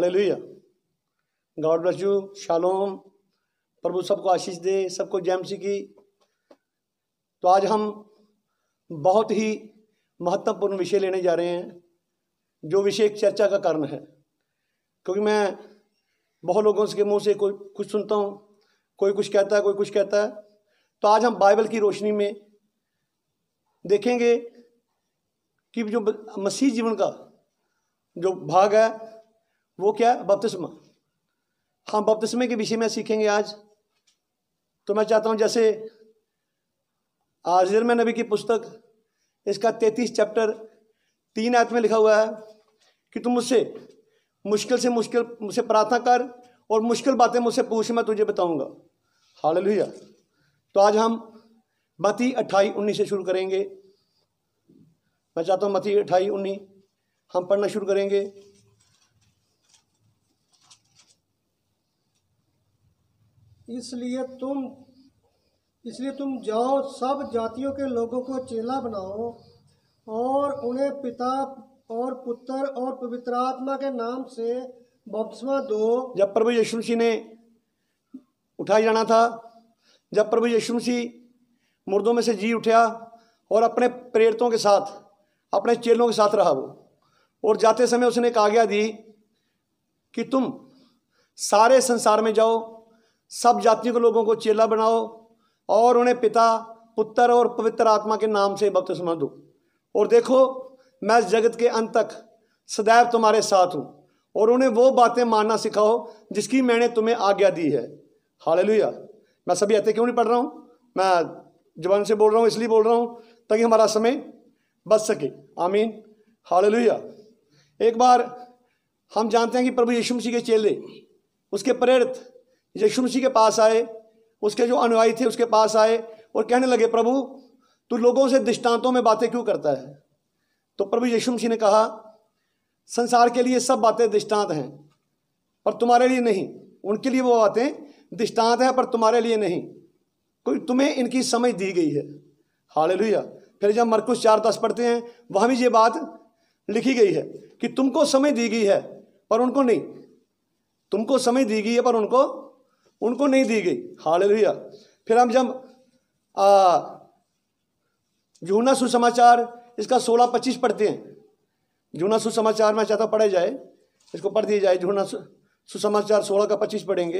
Hallelujah. God bless you. शालोम। प्रभु सबको आशीष दे, सबको जय मसीह की। तो आज हम बहुत ही महत्वपूर्ण विषय लेने जा रहे हैं, जो विषय एक चर्चा का कारण है। क्योंकि मैं बहुत लोगों के मुंह से कोई कुछ सुनता हूँ, कोई कुछ कहता है, कोई कुछ कहता है। तो आज हम बाइबल की रोशनी में देखेंगे कि जो मसीह जीवन का जो भाग है वो क्या है, बपतिस्मा। हम बपतिस्मे के विषय में सीखेंगे आज। तो मैं चाहता हूँ जैसे यिर्मयाह नबी की पुस्तक इसका 33 चैप्टर 3 आयत में लिखा हुआ है कि तुम मुझसे मुझसे प्रार्थना कर और मुश्किल बातें मुझसे पूछ, मैं तुझे बताऊंगा। हालेलुया। तो आज हम मत्ती 28:19 से शुरू करेंगे। मैं चाहता हूँ मत्ती 28:19 हम पढ़ना शुरू करेंगे। इसलिए तुम जाओ, सब जातियों के लोगों को चेला बनाओ और उन्हें पिता और पुत्र और पवित्र आत्मा के नाम से बपतिस्मा दो। जब प्रभु यीशु मसीह ने उठाया जाना था, जब प्रभु यीशु मसीह मुर्दों में से जी उठा और अपने प्रेरितों के साथ, अपने चेलों के साथ रहा वो, और जाते समय उसने एक आज्ञा दी कि तुम सारे संसार में जाओ, सब जातियों के लोगों को चेला बनाओ और उन्हें पिता, पुत्र और पवित्र आत्मा के नाम से बपतिस्मा दो। और देखो, मैं जगत के अंत तक सदैव तुम्हारे साथ हूँ, और उन्हें वो बातें मानना सिखाओ जिसकी मैंने तुम्हें आज्ञा दी है। हालेलुया। मैं सभी आयतें क्यों नहीं पढ़ रहा हूँ, मैं जुबान से बोल रहा हूँ, इसलिए बोल रहा हूँ ताकि हमारा समय बच सके। आमीन। हालेलुया। एक बार हम जानते हैं कि प्रभु यीशु मसीह के चेले, उसके प्रेरित यीशु मसीह के पास आए, उसके जो अनुयायी थे उसके पास आए और कहने लगे, प्रभु तू लोगों से दृष्टांतों में बातें क्यों करता है? तो प्रभु यीशु मसीह ने कहा, संसार के लिए सब बातें दृष्टांत हैं पर तुम्हारे लिए नहीं। उनके लिए वो बातें दृष्टांत हैं पर तुम्हारे लिए नहीं, कोई तुम्हें इनकी समझ दी गई है। हालेलुया। फिर जब मरकुस 4:10 पढ़ते हैं, वहाँ भी ये बात लिखी गई है कि तुमको समझ दी गई है पर उनको नहीं, तुमको समझ दी गई है पर उनको नहीं दी गई। हालेलुया। फिर हम जब यूहन्ना सुसमाचार इसका 16-25 पढ़ते हैं, यूहन्ना सुसमाचार में चाहता पढ़ा जाए, इसको पढ़ दिया जाए। यूहन्ना सुसमाचार 16-25 पढ़ेंगे।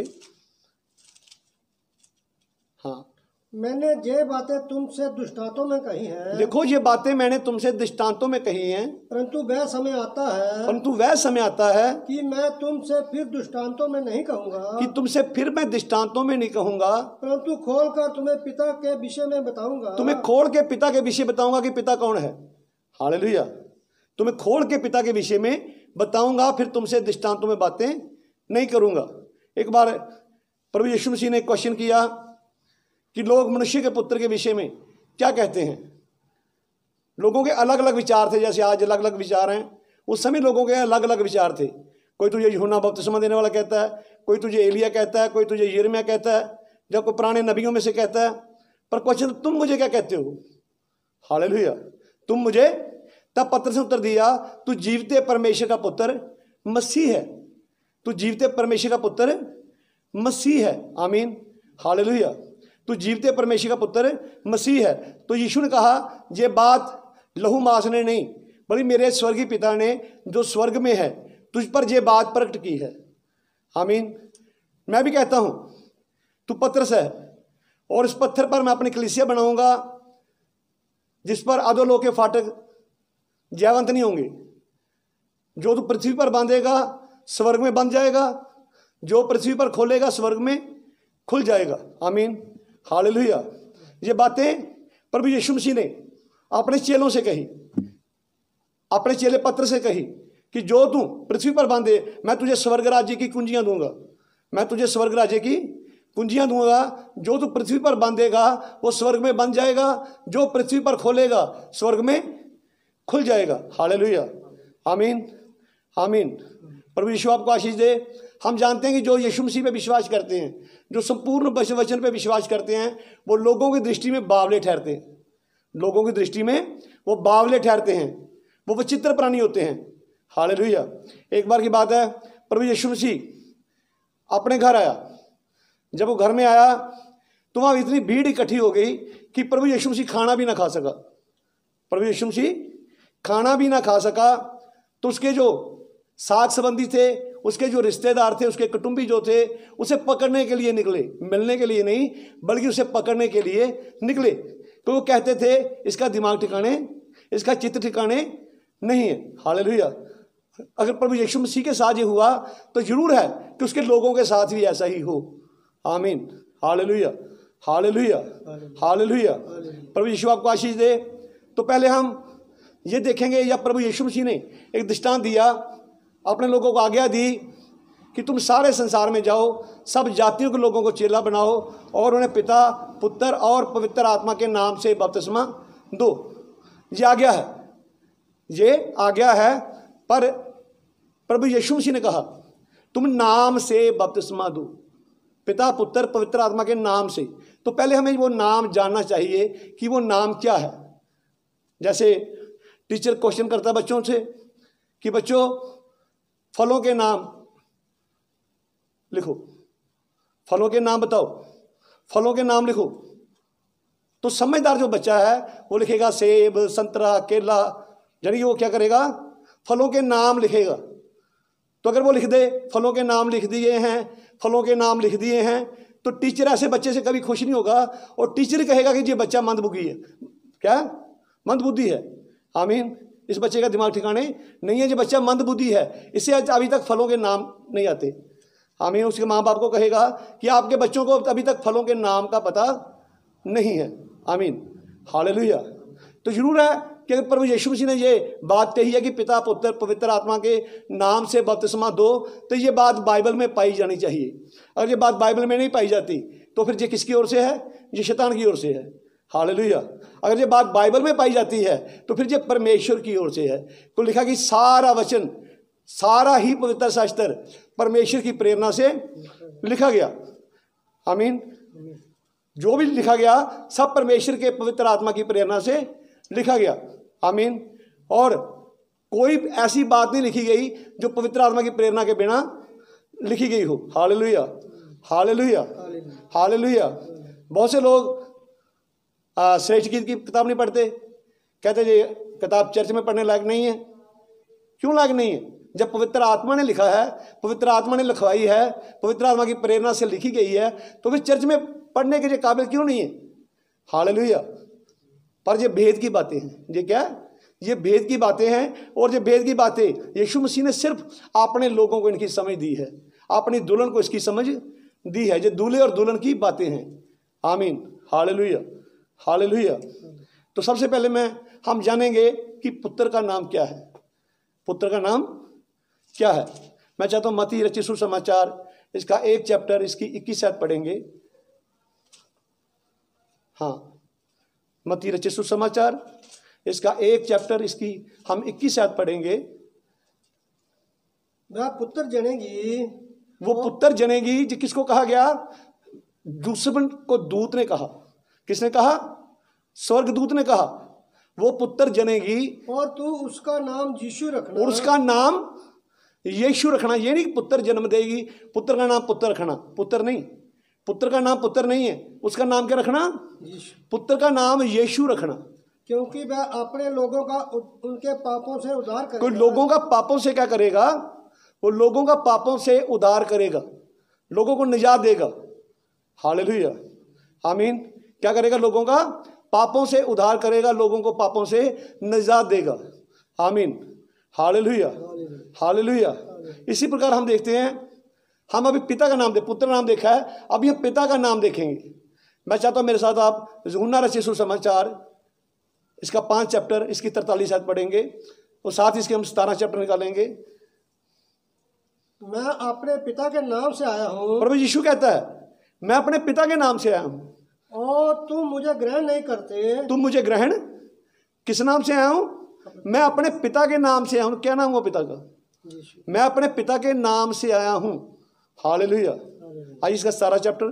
हाँ, मैंने ये बातें तुमसे दृष्टांतों में कही हैं। देखो, ये बातें मैंने तुमसे दृष्टांतों में कही हैं, परंतु वह समय आता है कि मैं तुमसे फिर दृष्टांतों में नहीं कहूँगा, परंतु खोल कर तुम्हें पिता के विषय में बताऊंगा। तुम्हें खोल के पिता के विषय बताऊंगा कि पिता कौन है। हालेलुया। तुम्हें खोल के पिता के विषय में बताऊंगा, फिर तुमसे दृष्टांतों में बातें नहीं करूंगा। एक बार प्रभु यीशु मसीह ने क्वेश्चन किया कि लोग मनुष्य के पुत्र के विषय में क्या कहते हैं। लोगों के अलग अलग विचार थे, जैसे आज अलग अलग विचार हैं, उस समय लोगों के अलग अलग विचार थे। कोई तुझे यूहन्ना बपतिस्मा देने वाला कहता है, कोई तुझे एलिया कहता है, कोई तुझे यिर्मयाह कहता है, जब कोई पुराने नबियों में से कहता है। पर क्वेश्चन, तुम मुझे क्या कहते हो? हालेलुया। तुम मुझे, तब पतरस ने उत्तर दिया, तू जीवते परमेश्वर का पुत्र मसीह है। तू जीवते परमेश्वर का पुत्र मसीह है। आमीन। हालेलुया। तू जीवते परमेश्वर का पुत्र मसीह है। तो यीशु ने कहा, ये बात लहू मांस ने नहीं, बल्कि मेरे स्वर्गीय पिता ने जो स्वर्ग में है तुझ पर ये बात प्रकट की है। आमीन। मैं भी कहता हूं, तू पतरस है और इस पत्थर पर मैं अपनी कलीसिया बनाऊंगा, जिस पर अधोलोक के फाटक जयवंत नहीं होंगे। जो तू पृथ्वी पर बांधेगा स्वर्ग में बंध जाएगा, जो पृथ्वी पर खोलेगा स्वर्ग में खुल जाएगा। आमीन। हालेलुया। ये बातें प्रभु यीशु मसीह ने अपने चेलों से कही, अपने चेले पत्र से कही कि जो तू पृथ्वी पर बांधे, मैं तुझे स्वर्ग राज्य की कुंजियां दूंगा। मैं तुझे स्वर्ग राज्य की कुंजियां दूंगा। जो तू पृथ्वी पर बांधेगा वो स्वर्ग में बंध जाएगा, जो पृथ्वी पर खोलेगा स्वर्ग में खुल जाएगा। हालेलुया। आमीन। आमीन। प्रभु यीशु आपको आशीष दे। हम जानते हैं कि जो यीशु मसीह पे विश्वास करते हैं, जो संपूर्ण वचन पे विश्वास करते हैं, वो लोगों की दृष्टि में बावले ठहरते हैं। लोगों की दृष्टि में वो बावले ठहरते हैं, वो विचित्र प्राणी होते हैं। हालेलुया। एक बार की बात है, प्रभु यीशु मसीह अपने घर आया, जब वो घर में आया तो वहाँ इतनी भीड़ इकट्ठी हो गई कि प्रभु यीशु मसीह खाना भी ना खा सका। प्रभु यीशु मसीह खाना भी ना खा सका। तो उसके जो साक संबंधी थे, उसके जो रिश्तेदार थे, उसके कुटुंबी जो थे, उसे पकड़ने के लिए निकले, मिलने के लिए नहीं बल्कि उसे पकड़ने के लिए निकले। तो वो कहते थे इसका दिमाग ठिकाने, इसका चित्त ठिकाने नहीं है। हालेलुया। अगर प्रभु यीशु मसीह के साथ ये हुआ तो जरूर है कि उसके लोगों के साथ भी ऐसा ही हो। आमीन। Hallelujah, hallelujah, hallelujah. प्रभु यीशु आपको आशीष दे। तो पहले हम ये देखेंगे, या प्रभु यीशु मसीह ने एक दृष्टांत दिया, अपने लोगों को आज्ञा दी कि तुम सारे संसार में जाओ, सब जातियों के लोगों को चेला बनाओ और उन्हें पिता, पुत्र और पवित्र आत्मा के नाम से बपतिस्मा दो। ये आज्ञा है, ये आज्ञा है। पर प्रभु यीशु मसीह ने कहा तुम नाम से बपतिस्मा दो, पिता, पुत्र, पवित्र आत्मा के नाम से। तो पहले हमें वो नाम जानना चाहिए कि वो नाम क्या है। जैसे टीचर क्वेश्चन करता है बच्चों से कि बच्चों फलों के नाम लिखो, फलों के नाम बताओ, फलों के नाम लिखो। तो समझदार जो बच्चा है वो लिखेगा सेब, संतरा, केला, यानी कि वो क्या करेगा, फलों के नाम लिखेगा। तो अगर वो लिख दे फलों के नाम लिख दिए हैं, फलों के नाम लिख दिए हैं, तो टीचर ऐसे बच्चे से कभी खुश नहीं होगा और टीचर कहेगा कि ये बच्चा मंदबुद्धि है। क्या? मंदबुद्धि है। आमीन। इस बच्चे का दिमाग ठिकाने नहीं है, ये बच्चा मंदबुद्धि है, इसे अभी तक फलों के नाम नहीं आते। आमीन। उसके माँ बाप को कहेगा कि आपके बच्चों को अभी तक फलों के नाम का पता नहीं है। आमीन। हालेलुया। तो जरूर है कि अगर प्रभु यीशु मसीह ने ये बात कही है कि पिता, पुत्र, पवित्र आत्मा के नाम से बपतिस्मा दो, तो ये बात बाइबल में पाई जानी चाहिए। अगर ये बात बाइबल में नहीं पाई जाती तो फिर ये किसकी ओर से है? ये शैतान की ओर से है। हालेलुया। अगर ये बात बाइबल में पाई जाती है तो फिर ये परमेश्वर की ओर से है। तो लिखा कि सारा वचन, सारा ही पवित्र शास्त्र परमेश्वर की प्रेरणा से लिखा गया। आमीन। जो भी लिखा गया सब परमेश्वर के पवित्र आत्मा की प्रेरणा से लिखा गया। आमीन। और कोई ऐसी बात नहीं लिखी गई जो पवित्र आत्मा की प्रेरणा के बिना लिखी गई हो। Hallelujah, hallelujah, hallelujah. बहुत से लोग श्रेष्ठ गीत की किताब नहीं पढ़ते, कहते ये किताब चर्च में पढ़ने लायक नहीं है। क्यों लायक नहीं है? जब पवित्र आत्मा ने लिखा है, पवित्र आत्मा ने लिखवाई है, पवित्र आत्मा की प्रेरणा से लिखी गई है, तो फिर चर्च में पढ़ने के काबिल क्यों नहीं है? हालेलुया। पर ये भेद की बातें हैं। ये क्या? ये भेद की बातें हैं। और ये भेद की बातें यीशु मसीह ने सिर्फ अपने लोगों को इनकी समझ दी है, अपनी दुल्हन को इसकी समझ दी है। ये दूल्हे और दुल्हन की बातें हैं। आमीन। Hallelujah, hallelujah. तो सबसे पहले हम जानेंगे कि पुत्र का नाम क्या है। पुत्र का नाम क्या है? मैं चाहता हूँ मत्ती रचित सुसमाचार इसका 1 चैप्टर इसकी 21 आयत पढ़ेंगे। हाँ, मत्ती रचित सुसमाचार इसका 1 चैप्टर इसकी हम 21 आयत पढ़ेंगे। वह पुत्र जनेगी, वो पुत्र जनेगी। जो किसको कहा गया? दुश्मन को दूत ने कहा। किसने कहा? स्वर्गदूत ने कहा वो पुत्र जनेगी और तू उसका नाम यीशु रखना। और उसका नाम यीशु रखना। ये नहीं पुत्र जन्म देगी, पुत्र का नाम पुत्र रखना। पुत्र नहीं, पुत्र का नाम पुत्र नहीं है। उसका नाम क्या रखना? पुत्र का नाम यीशु रखना। क्योंकि वह अपने लोगों का उनके पापों से उद्धार करेगा। कोई लोगों का पापों से क्या करेगा? वो लोगों का पापों से उद्धार करेगा, लोगों को निजात देगा। हालेलुया, आमीन। क्या करेगा? लोगों का पापों से उद्धार करेगा, लोगों को पापों से निजात देगा। आमीन। Hallelujah, hallelujah. इसी प्रकार हम देखते हैं, हम अभी पिता का नाम पुत्र नाम देखा है, अभी हम पिता का नाम देखेंगे। मैं चाहता हूं मेरे साथ आप यूहन्ना रचित सुसमाचार इसका 5 चैप्टर इसकी 43 आयत पढ़ेंगे और साथ ही इसके हम 17 चैप्टर निकालेंगे। मैं अपने पिता के नाम से आया हूँ। प्रभु यीशु कहता है मैं अपने पिता के नाम से आया हूँ और तुम मुझे ग्रहण नहीं करते। तुम मुझे ग्रहण किस नाम से आया हूँ? मैं अपने पिता के नाम से आया हूँ। क्या नाम हुआ पिता का? मैं अपने पिता के नाम से आया हूँ। हालेलुया। आइए इसका 17 चैप्टर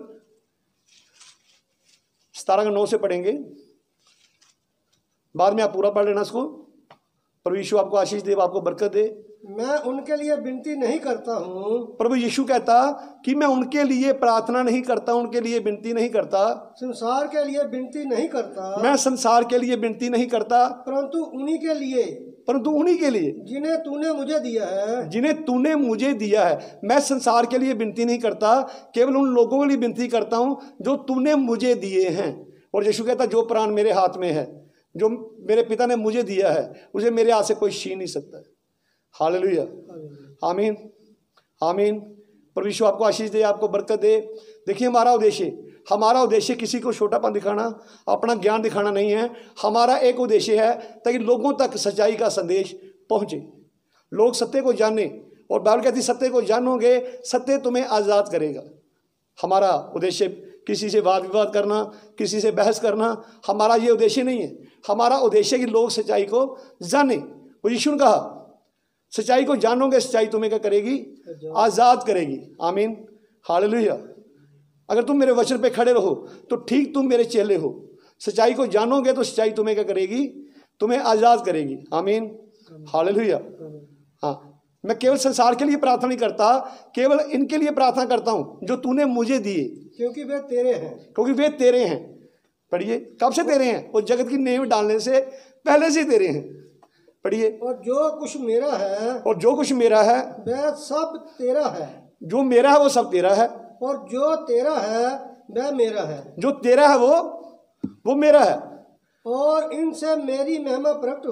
17 का 9 से पढ़ेंगे, बाद में आप पूरा पढ़ लेना इसको। प्रभु यीशु आपको आशीष दे, आपको बरकत दे। मैं उनके लिए विनती नहीं करता हूँ। प्रभु यीशु कहता कि मैं उनके लिए प्रार्थना नहीं करता, उनके लिए विनती नहीं करता, संसार के लिए विनती नहीं करता, मैं संसार के लिए विनती नहीं करता, परंतु उन्हीं के लिए जिन्हें तूने मुझे दिया है। जिन्हें तूने मुझे दिया है। मैं संसार के लिए विनती नहीं करता, केवल उन लोगों के लिए विनती करता हूं जो तूने मुझे दिए हैं। और यीशु कहता जो प्राण मेरे हाथ में है, जो मेरे पिता ने मुझे दिया है, उसे मेरे हाथ से कोई छीन नहीं सकता। हालेलुया, आमीन, आमीन। परमेश्वर आपको आशीष दे, आपको बरकत दे। देखिए हमारा उद्देश्य किसी को छोटापन दिखाना, अपना ज्ञान दिखाना नहीं है। हमारा एक उद्देश्य है ताकि लोगों तक सच्चाई का संदेश पहुंचे, लोग सत्य को जाने। और बाइबल कहती सत्य को जानोगे, सत्य तुम्हें आज़ाद करेगा। हमारा उद्देश्य किसी से वाद विवाद करना, किसी से बहस करना, हमारा ये उद्देश्य नहीं है। हमारा उद्देश्य कि लोग सच्चाई को जाने। और यीशु ने कहा सच्चाई को जानोगे, सच्चाई तुम्हें क्या करेगी? आज़ाद करेगी। आमीन, हालेलुया। अगर तुम मेरे वचन पे खड़े रहो तो ठीक तुम मेरे चेले हो। सच्चाई को जानोगे तो सच्चाई तुम्हें क्या करेगी? तुम्हें आज़ाद करेगी। आमीन, हालेलुया। हाँ, मैं केवल संसार के लिए प्रार्थना नहीं करता, केवल इनके लिए प्रार्थना करता हूं जो तूने मुझे दिए, क्योंकि वे तेरे हैं। पढ़िए, कब से तेरे हैं? वो जगत की नींव डालने से पहले से तेरे हैं। पढ़िए, और जो कुछ मेरा है वह सब तेरा है। जो मेरा है वो सब तेरा है, और जो तेरा है वह मेरा है। जो तेरा है वो मेरा है। और इनसे मेरी महिमा प्रकट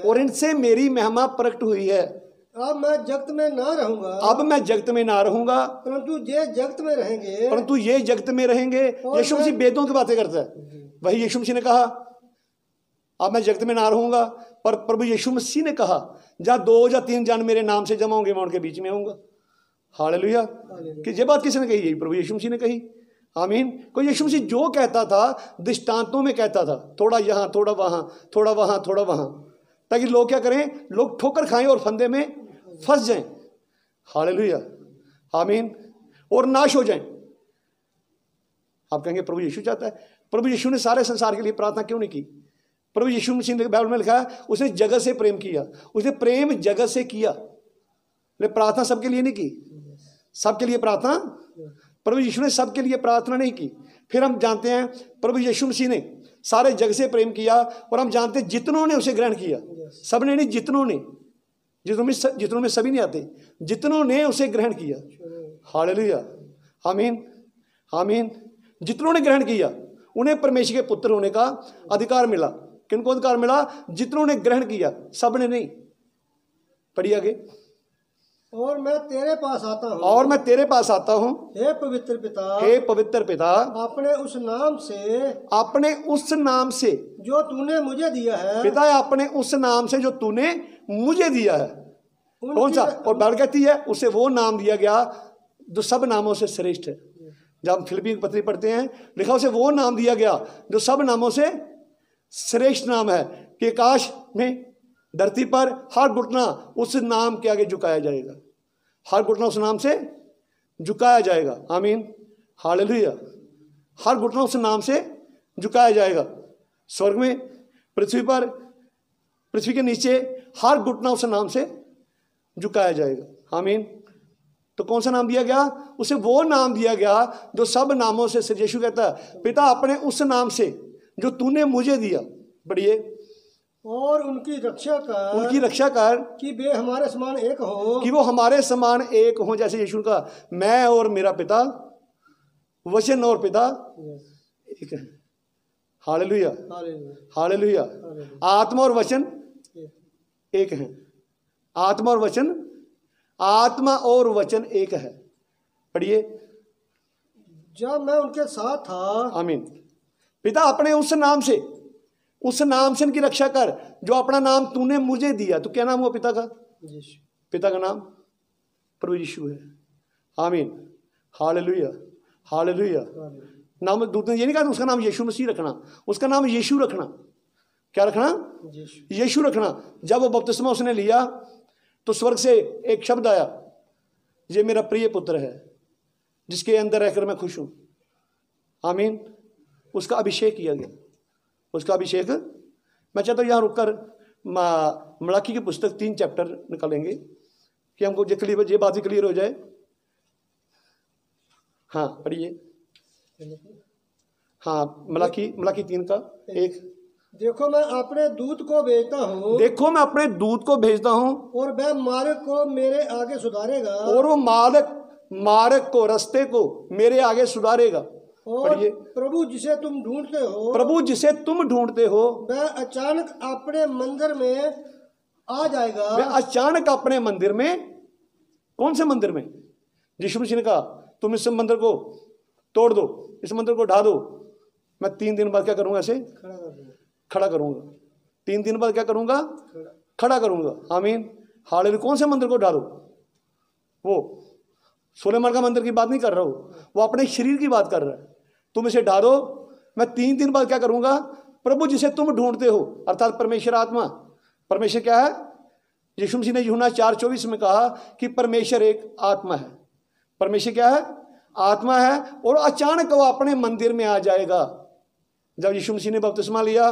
हुई है। अब मैं जगत में ना रहूंगा, परंतु ये जगत में रहेंगे। यीशु मसीह वेदों की बातें करता है। वही यीशु मसीह ने कहा अब मैं जगत में ना रहूंगा, पर प्रभु यीशु मसीह ने कहा जहाँ 2 या 3 जन मेरे नाम से जमा होंगे मैं उनके बीच में आऊंगा। हालेलुया। कि ये बात किसने कही? यही प्रभु यीशु मसीह ने कही। आमीन। कोई यीशु मसीह जो कहता था दृष्टांतों में कहता था, थोड़ा यहाँ थोड़ा वहाँ, थोड़ा वहाँ थोड़ा वहाँ, ताकि लोग क्या करें? लोग ठोकर खाएं और फंदे में फंस जाएं। हालेलुया, आमीन, और नाश हो जाएं। आप कहेंगे प्रभु यीशु चाहता है। प्रभु यीशु ने सारे संसार के लिए प्रार्थना क्यों नहीं की? प्रभु यीशु मसीह ने बाइबल में लिखा है उसने जगत से प्रेम किया, उसने प्रेम जगत से किया। लेकिन प्रार्थना सबके लिए नहीं की। सबके लिए प्रार्थना प्रभु यीशु ने सबके लिए प्रार्थना नहीं की। फिर हम जानते हैं प्रभु यीशु मसीह ने सारे जग से प्रेम किया, और हम जानते हैं जितनों ने उसे ग्रहण किया, सबने नहीं, जितनों में सभी नहीं आते, जितनों ने उसे ग्रहण किया। हालेलुया, आमीन, आमीन। जितनों ने ग्रहण किया उन्हें परमेश्वर के पुत्र होने का अधिकार मिला। किनको अधिकार मिला? जितनों ने ग्रहण किया, सबने नहीं। पढ़िए आगे। और मैं तेरे पास आता हूँ, हे पवित्र पिता, अपने उस नाम से जो तूने मुझे दिया है। पिता अपने उस नाम से जो तूने मुझे दिया है। कौन सा? और बाइबल कहती है उसे वो नाम दिया गया जो सब नामों से श्रेष्ठ है। जब हम फिलिप्पी की पत्री पढ़ते हैं, लिखा उसे वो नाम दिया गया जो सब नामों से श्रेष्ठ नाम है, कि आकाश में, धरती पर हर घुटना उस नाम के आगे झुकाया जाएगा। हर घुटना उस नाम से झुकाया जाएगा। आमीन, हालेलुया। हर घुटना उस नाम से झुकाया जाएगा। स्वर्ग में, पृथ्वी पर, पृथ्वी के नीचे, हर घुटना उस नाम से झुकाया जाएगा। आमीन। तो कौन सा नाम दिया गया? उसे वो नाम दिया गया जो सब नामों से श्रेष्ठ। यीशु कहता है पिता अपने उस नाम से जो तूने मुझे दिया। बढ़िए। और उनकी रक्षा कर कि वे हमारे समान एक हो, कि वो हमारे समान एक हो, जैसे यीशु का मैं और मेरा पिता, वचन और पिता एक है। Hallelujah, hallelujah. आत्मा और वचन एक है। आत्मा और वचन एक है। पढ़िए। जब मैं उनके साथ था, आमीन। पिता अपने उस नाम से इनकी रक्षा कर जो अपना नाम तूने मुझे दिया। तो क्या नाम हुआ पिता का? पिता का नाम प्रभु यीशु है। आमीन, हालेलुया, हालेलुया। नाम दूत ने ये नहीं कहा उसका नाम यीशु मसीह रखना, उसका नाम यीशु रखना। क्या रखना? यीशु रखना। जब वो बपतिस्मा उसने लिया तो स्वर्ग से एक शब्द आया, ये मेरा प्रिय पुत्र है जिसके अंदर रहकर मैं खुश हूं। आमीन। उसका अभिषेक किया गया। उसका अभिषेक, मैं चाहता हूँ यहाँ रुककर मलाकी की पुस्तक 3 चैप्टर निकालेंगे। कि हमको ये बात भी क्लियर हो जाए। हाँ पढ़िए। हाँ मलाकी 3 का 1। देखो मैं अपने दूत को भेजता हूँ, देखो मैं अपने दूत को भेजता हूँ, और वह मार्ग को मेरे आगे सुधारेगा, और वो मार्ग को, रास्ते को मेरे आगे सुधारेगा। और प्रभु जिसे तुम ढूंढते हो, प्रभु जिसे तुम ढूंढते हो, वह अचानक अपने मंदिर में आ जाएगा। वह अचानक अपने मंदिर में, कौन से मंदिर में? यीशु मसीह ने कहा तुम इस मंदिर को तोड़ दो, इस मंदिर को ढा दो, मैं 3 दिन बाद क्या करूंगा? ऐसे खड़ा करूंगा। 3 दिन बाद क्या करूंगा? खड़ा करूंगा। आमीन, हालेलुया। कौन से मंदिर को ढा दो? वो सुलेमान का मंदिर की बात नहीं कर रहा हूं, वो अपने शरीर की बात कर रहा है। तुम इसे ढा दो, मैं 3 दिन बाद क्या करूंगा? प्रभु जिसे तुम ढूंढते हो, अर्थात परमेश्वर आत्मा। परमेश्वर क्या है? यीशु मसीह ने यूहन्ना 4:24 में कहा कि परमेश्वर एक आत्मा है। परमेश्वर क्या है? आत्मा है। और अचानक वो अपने मंदिर में आ जाएगा। जब यीशु मसीह ने बपतिस्मा लिया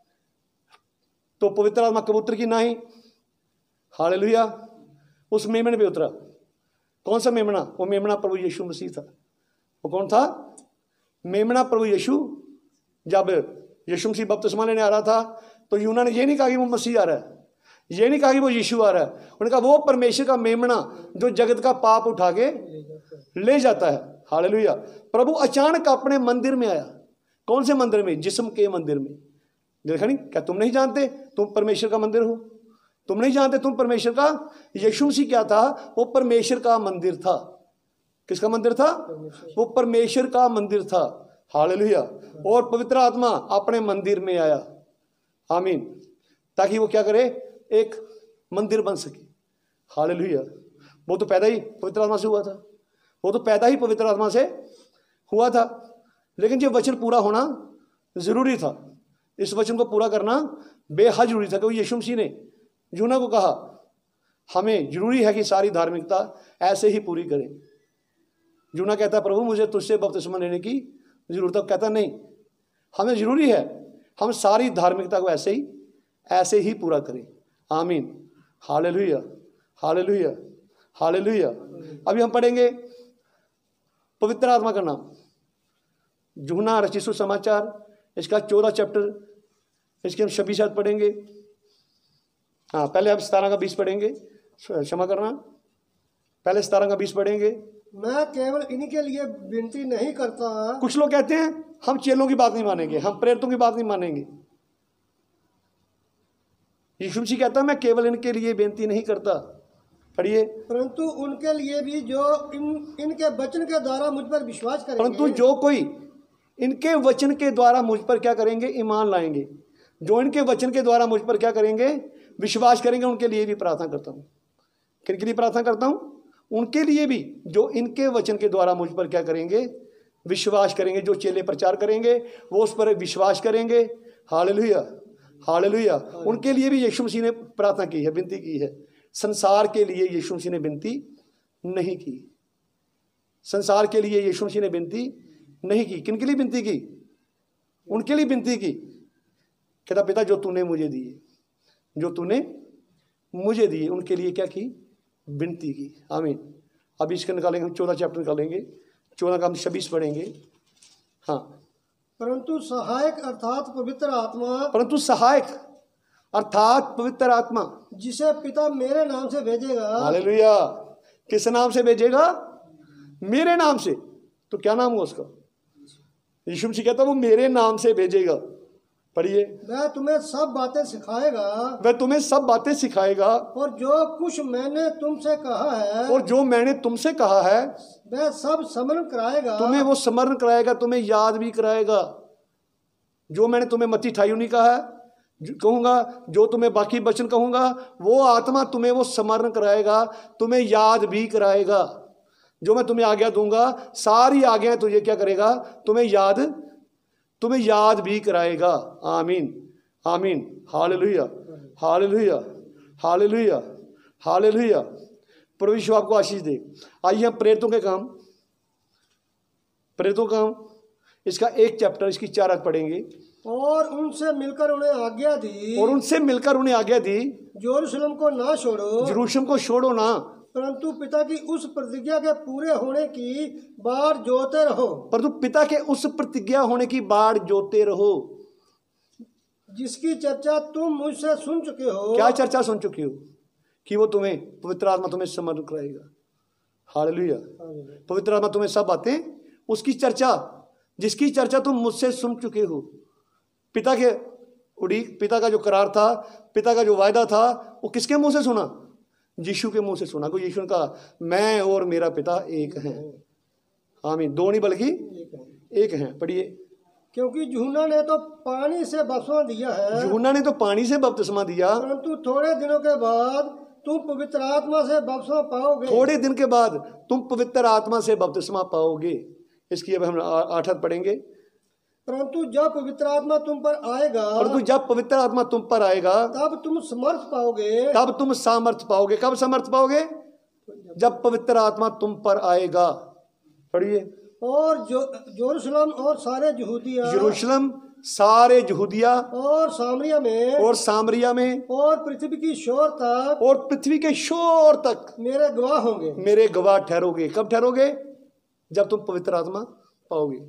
तो पवित्र आत्मा कबूतर की नाई, हालेलुया, उस मेमने पे उतरा। कौन सा मेमना? वो मेमना प्रभु यीशु मसीह था। वो कौन था? मेमना प्रभु यीशु। जब यीशु मसीह बपतिस्मा लेने आ रहा था तो यूहन्ना ने ये नहीं कहा कि वो मसीह आ रहा है, ये नहीं कहा कि वो यीशु आ रहा है, उन्होंने कहा वो परमेश्वर का मेमना जो जगत का पाप उठा के ले जाता है। हालेलुया। प्रभु अचानक अपने मंदिर में आया। कौन से मंदिर में? जिस्म के मंदिर में। देखा नहीं? क्या तुम नहीं जानते तुम परमेश्वर का मंदिर हो? तुम नहीं जानते तुम परमेश्वर का? यीशु मसीह क्या था? वो परमेश्वर का मंदिर था। किसका मंदिर था? वो परमेश्वर का मंदिर था। हालेलुया। और पवित्र आत्मा अपने मंदिर में आया। आमीन। ताकि वो क्या करे? एक मंदिर बन सके। हालेलुया। वो तो पैदा ही पवित्र आत्मा से हुआ था। वो तो पैदा ही पवित्र आत्मा से हुआ था। लेकिन ये वचन पूरा होना जरूरी था। इस वचन को पूरा करना बेहद जरूरी था, क्योंकि यीशु मसीह ने यूहन्ना को कहा हमें जरूरी है कि सारी धार्मिकता ऐसे ही पूरी करें। यूहन्ना कहता प्रभु मुझे तुझसे बपतिस्मा लेने की जरूरत है। कहता नहीं, हमें जरूरी है हम सारी धार्मिकता को ऐसे ही पूरा करें। आमीन। Hallelujah, hallelujah, hallelujah. अभी हम पढ़ेंगे पवित्र आत्मा का नाम। यूहन्ना रचित सुसमाचार, इसका 14 चैप्टर, इसके हम 26 आयत पढ़ेंगे। हाँ, पहले हम 17 का 20 पढ़ेंगे। क्षमा करना, पहले 17 का 20 पढ़ेंगे। मैं केवल इन्हीं के लिए विनती नहीं करता। कुछ लोग कहते हैं हम चेलों की बात नहीं मानेंगे, हम प्रेरितों की बात नहीं मानेंगे। यीशु मसीह कहता है मैं केवल इनके लिए बेनती नहीं करता। पढ़िए। परंतु उनके लिए भी जो इनके वचन के द्वारा मुझ पर विश्वास करेंगे। परंतु जो कोई इनके वचन के द्वारा मुझ पर क्या करेंगे? ईमान लाएंगे। जो इनके वचन के द्वारा मुझ पर क्या करेंगे? विश्वास करेंगे। उनके लिए भी प्रार्थना करता हूँ। किनके लिए प्रार्थना करता हूँ? उनके लिए भी जो इनके वचन के द्वारा मुझ पर क्या करेंगे? विश्वास करेंगे। जो चेले प्रचार करेंगे वो उस पर विश्वास करेंगे। Hallelujah, hallelujah. उनके लिए भी यीशु मसीह ने प्रार्थना की है, विनती की है। संसार के लिए यीशु मसीह ने विनती नहीं की। संसार के लिए यीशु मसीह ने विनती नहीं की। किनके लिए विनती की? उनके लिए विनती की। कहता पिता जो तूने मुझे दिए, जो तूने मुझे दिए, उनके लिए क्या की? विनती की। आमीन। अभी इसके निकालेंगे हम 14 चैप्टर निकालेंगे। 14 का हम 26 पढ़ेंगे। हाँ। परंतु सहायक अर्थात पवित्र आत्मा, परंतु सहायक अर्थात पवित्र आत्मा जिसे पिता मेरे नाम से भेजेगा। हालेलुया। किस नाम से भेजेगा? मेरे नाम से। तो क्या नाम हुआ उसका? यीशु मसीह कहता वो मेरे नाम से भेजेगा। पढ़िए। वह तुम्हें सब बातें सिखाएगा। वह तुम्हें सब बातें सिखाएगा। और जो कुछ मैंने तुमसे कहा है, और जो मैंने तुमसे कहा है वह सब स्मरण कराएगा। तुम्हें वो स्मरण कराएगा, तुम्हें याद भी कराएगा। जो मैंने तुम्हें मत्ती 28 कहा है कहूँगा, जो तुम्हें बाकी वचन कहूँगा, वो आत्मा तुम्हें वो स्मरण कराएगा, तुम्हें याद भी कराएगा। जो मैं तुम्हें आज्ञा दूंगा, सारी आज्ञाएं तुझे क्या करेगा? तुम्हें याद भी कराएगा। आमीन, आमीन। Hallelujah, hallelujah, hallelujah, hallelujah. प्रभु यीशु आपको आशीष दे। आइए हम प्रेरितों के काम, प्रेरितों का काम, इसका 1 चैप्टर, इसकी 4 आयत पढ़ेंगे। और उनसे मिलकर उन्हें आज्ञा दी, और उनसे मिलकर उन्हें आज्ञा दी, यरूशलेम को ना छोड़ो, यरूशलेम को छोड़ो ना। परंतु पिता की उस प्रतिज्ञा के पूरे होने की बाट जोते रहो, परंतु पिता के उस प्रतिज्ञा होने की बाट जोते रहो, जिसकी चर्चा तुम मुझसे सुन चुके हो। क्या चर्चा सुन चुके हो? कि वो तुम्हें, पवित्र आत्मा तुम्हें समर्पण कराएगा। हालेलुया। पवित्र आत्मा तुम्हें सब बातें, उसकी चर्चा, जिसकी चर्चा तुम मुझसे सुन चुके हो। पिता के उड़ीक, पिता का जो करार था, पिता का जो वायदा था, वो किसके मुंह से सुना? यीशु के मुंह से सुना। को यीशु ने कहा, मैं और मेरा पिता एक हैं। आमीन। दो नहीं बल्कि एक हैं। पढ़िए। क्योंकि यूहन्ना ने तो पानी से बपतिस्मा दिया है, यूहन्ना ने तो पानी से बपतिस्मा दिया, परंतु थोड़े दिनों के बाद तुम पवित्र आत्मा से बपतिस्मा पाओगे। थोड़े दिन के बाद तुम पवित्र आत्मा से बपतिस्मा पाओगे। इसकी अब हम 8 पढ़ेंगे। परंतु जब पवित्र आत्मा तुम पर आएगा, परंतु जब पवित्र आत्मा तुम पर आएगा, तब तुम समर्थ पाओगे। तब तुम सामर्थ पाओगे। कब समर्थ पाओगे? जब पवित्र आत्मा तुम पर आएगा। पढ़िए। और यरूशलेम और सारे यहूदिया, यरूशलेम, सारे यहूदिया और सामरिया में, और सामरिया में, और पृथ्वी की शोर तक, और पृथ्वी के शोर तक मेरे गवाह होंगे। मेरे गवाह ठहरोगे। कब ठहरोगे? जब तुम पवित्र आत्मा पाओगे।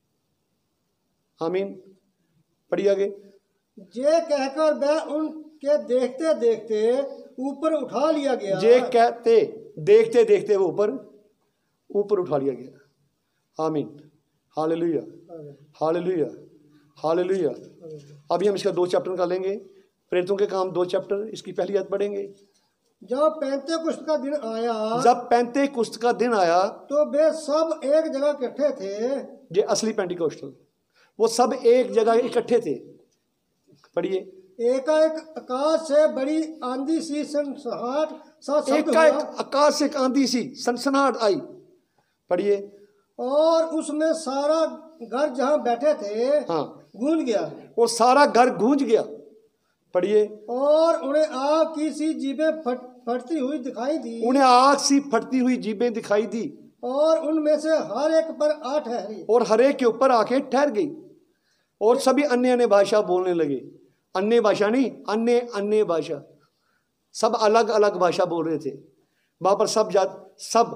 आमीन। पढ़िए आगे। ये कहकर वह उनके देखते देखते ऊपर उठा लिया गया। ये कहते देखते देखते वो ऊपर उठा लिया गया। आमीन। Hallelujah, hallelujah, hallelujah. अभी हम इसका 2 चैप्टर निकालेंगे। प्रेरितों के काम 2 चैप्टर, इसकी पहली आयत पढ़ेंगे। जब पेंतेकुस्त का दिन आया, जब पेंतेकुस्त का दिन आया, तो वे सब एक जगह इकट्ठे थे। ये असली पेंटिकोस्टल, वो सब एक जगह इकट्ठे थे। पढ़िए। एकाएक आकाश से बड़ी आंधी सी सनसनाहट सा शब्द एकाएक हुआ, आकाश से एक आंधी सी सनसनाहट आई। पढ़िए। और उसमें सारा घर जहाँ बैठे थे, हाँ, गूंज गया। वो सारा घर गूंज गया। पढ़िए। और उन्हें आग की सी जीभें फटती हुई दिखाई दी, उन्हें आग सी फटती हुई जीभें दिखाई दी, और उनमें से हर एक पर आ ठहरी। और हर एक के ऊपर आके ठहर गई। और सभी अन्य अन्य भाषा बोलने लगे। अन्य भाषा नहीं, अन्य अन्य भाषा, सब अलग अलग भाषा बोल रहे थे। वहां पर सब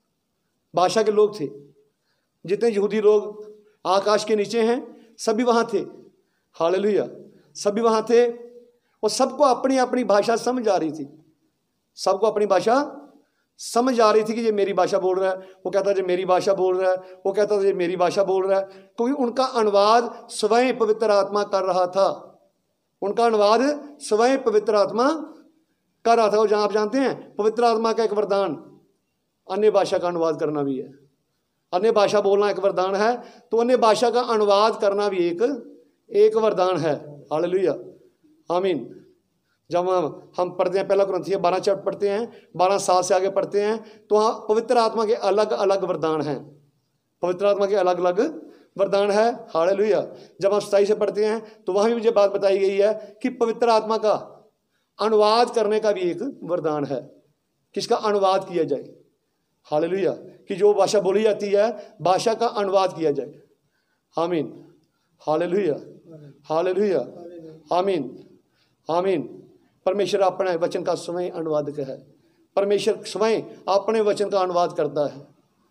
भाषा के लोग थे। जितने यहूदी लोग आकाश के नीचे हैं, सभी वहां थे। हालेलुया। सभी वहां थे, और सबको अपनी अपनी भाषा समझ आ रही थी। सबको अपनी भाषा समझ आ रही थी कि ये मेरी भाषा बोल रहा है, वो कहता है ये मेरी भाषा बोल रहा है, वो कहता है ये मेरी भाषा बोल रहा है। क्योंकि उनका अनुवाद स्वयं पवित्र आत्मा कर रहा था। उनका अनुवाद स्वयं पवित्र आत्मा कर रहा था। और जहाँ आप जानते हैं, पवित्र आत्मा का एक वरदान अन्य भाषा का अनुवाद करना भी है। अन्य भाषा बोलना एक वरदान है, तो अन्य भाषा का अनुवाद करना भी एक वरदान है। हालेलुया। आमीन। जब हम पढ़ते हैं 1 कुरिन्थियों 12 चैप्टर पढ़ते हैं, 12:7 से आगे पढ़ते हैं, तो वहाँ पवित्र आत्मा के अलग अलग वरदान हैं। पवित्र आत्मा के अलग अलग वरदान है। हालेलुया। जब हम 27 से पढ़ते हैं, तो वहाँ भी मुझे बात बताई गई है कि पवित्र आत्मा का अनुवाद करने का भी एक वरदान है। किसका अनुवाद किया जाए? हालेलुया। कि जो भाषा बोली जाती है, भाषा का अनुवाद किया जाए। आमीन। हालेलुया, हालेलुया, आमीन, आमीन। परमेश्वर अपने वचन का स्वयं अनुवादक है। परमेश्वर स्वयं अपने वचन का अनुवाद करता है।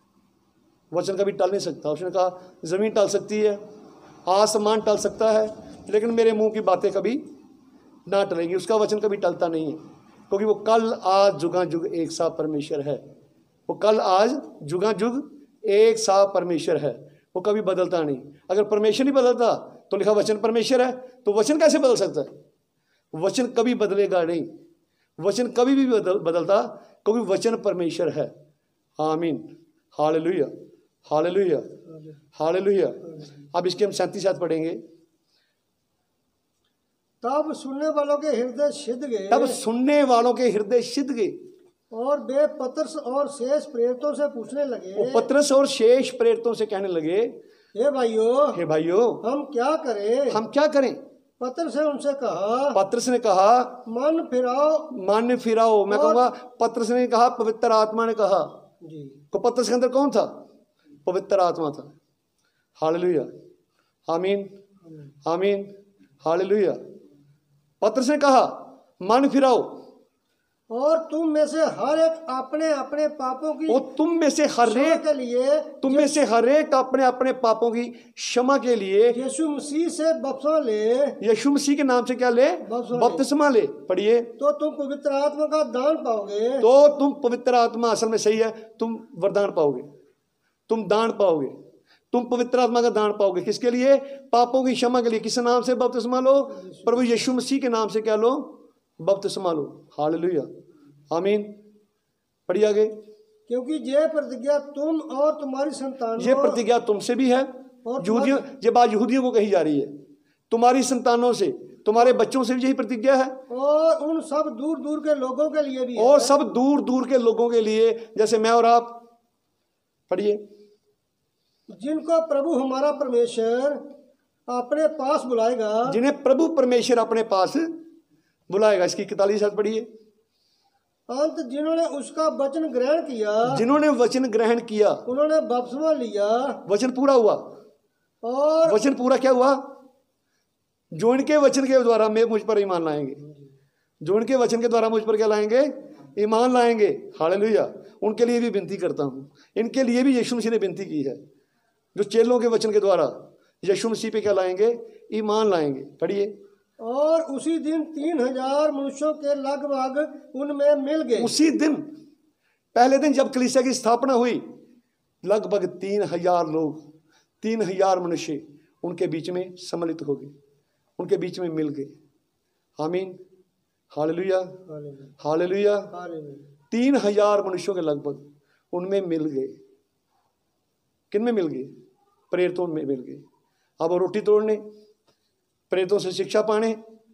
वचन कभी टल नहीं सकता। उसने कहा जमीन टल सकती है, आसमान टल सकता है, लेकिन मेरे मुंह की बातें कभी ना टलेंगी। उसका वचन कभी टलता नहीं है, क्योंकि वो कल आज जुगा जुग एक सा परमेश्वर है। वो कल आज जुगा जुग एक सा परमेश्वर है। वो कभी बदलता नहीं। अगर परमेश्वर नहीं बदलता तो लिखा वचन परमेश्वर है, तो वचन कैसे बदल सकता है? वचन कभी बदलेगा नहीं। वचन कभी भी बदलता, क्योंकि वचन परमेश्वर है। आमीन। Hallelujah, hallelujah, hallelujah. अब इसके हम 37 आयत पढ़ेंगे। तब सुनने वालों के हृदय सिद्ध गए, तब सुनने वालों के हृदय सिद्ध गए, और वे पतरस और शेष प्रेरितों से पूछने लगे। वो पतरस और शेष प्रेरितों से कहने लगे, हे भाइयों, हम क्या करें? हम क्या करें? पतरस ने उनसे कहा, पतरस ने कहा मन फिराओ, मन फिराओ। मैं कहूँगा पतरस ने कहा, पवित्र आत्मा ने कहा जी। तो पतरस के अंदर कौन था? पवित्र आत्मा था। हालेलुया, आमीन, आमीन, हालेलुया। पतरस ने कहा मन फिराओ, और तुम में से हर एक अपने अपने पापों की और तुम में से हर क्षमा एक के लिए तुम में से हर एक अपने अपने पापों की क्षमा के लिए यीशु मसीह से बपतिस्मा ले, यीशु मसीह के नाम से क्या ले? बपतिस्मा ले। पढ़िए। तो तुम पवित्र आत्मा का दान पाओगे। तो तुम पवित्र आत्मा, असल में सही है, तुम वरदान पाओगे, तुम दान पाओगे, तुम पवित्र आत्मा का दान पाओगे। किसके लिए? पापों की क्षमा के लिए। किस नाम से बपतिस्मा लो? प्रभु यीशु मसीह के नाम से क्या लो? बपतिस्मा लो। हालेलुया, आमीन। पढ़िए आगे। क्योंकि ये प्रतिज्ञा तुम और तुम्हारी संतानों, ये प्रतिज्ञा तुमसे भी है, और यहूदियों, ये बात यहूदियों को कही जा रही है, तुम्हारी संतानों से, तुम्हारे बच्चों से भी यही प्रतिज्ञा है, और उन सब दूर दूर के लोगों के लिए भी है। और सब दूर दूर के लोगों के लिए, जैसे मैं और आप। पढ़िए। जिनको प्रभु हमारा परमेश्वर अपने पास बुलाएगा, जिन्हें प्रभु परमेश्वर अपने पास बुलाएगा। इसकी 41 आयत पढ़िए। अंत जिन्होंने उसका वचन ग्रहण किया, जिन्होंने वचन ग्रहण किया, उन्होंने बपतिस्मा लिया। वचन पूरा हुआ। और वचन पूरा क्या हुआ? जो इनके वचन के द्वारा मैं मुझ पर ईमान लाएंगे, जो इनके वचन के द्वारा मुझ पर क्या लाएंगे? ईमान लाएंगे। हालेलुया। उनके लिए भी विनती करता हूँ, इनके लिए भी यीशु मसीह ने विनती की है, जो चेलों के वचन के द्वारा यीशु मसीह पे क्या लाएंगे? ईमान लाएंगे। पढ़िए। और उसी दिन 3000 मनुष्यों के लगभग उनमें मिल गए। उसी दिन, पहले दिन जब कलीसिया की स्थापना हुई, लगभग 3000 लोग, 3000 मनुष्य उनके बीच में सम्मिलित हो गए, उनके बीच में मिल गए। आमीन। Hallelujah, hallelujah. 3000 मनुष्यों के लगभग उनमें मिल गए। किन में मिल गए? प्रेरितों में मिल गए। अब रोटी तोड़ने, प्रेरितों से शिक्षा पाने।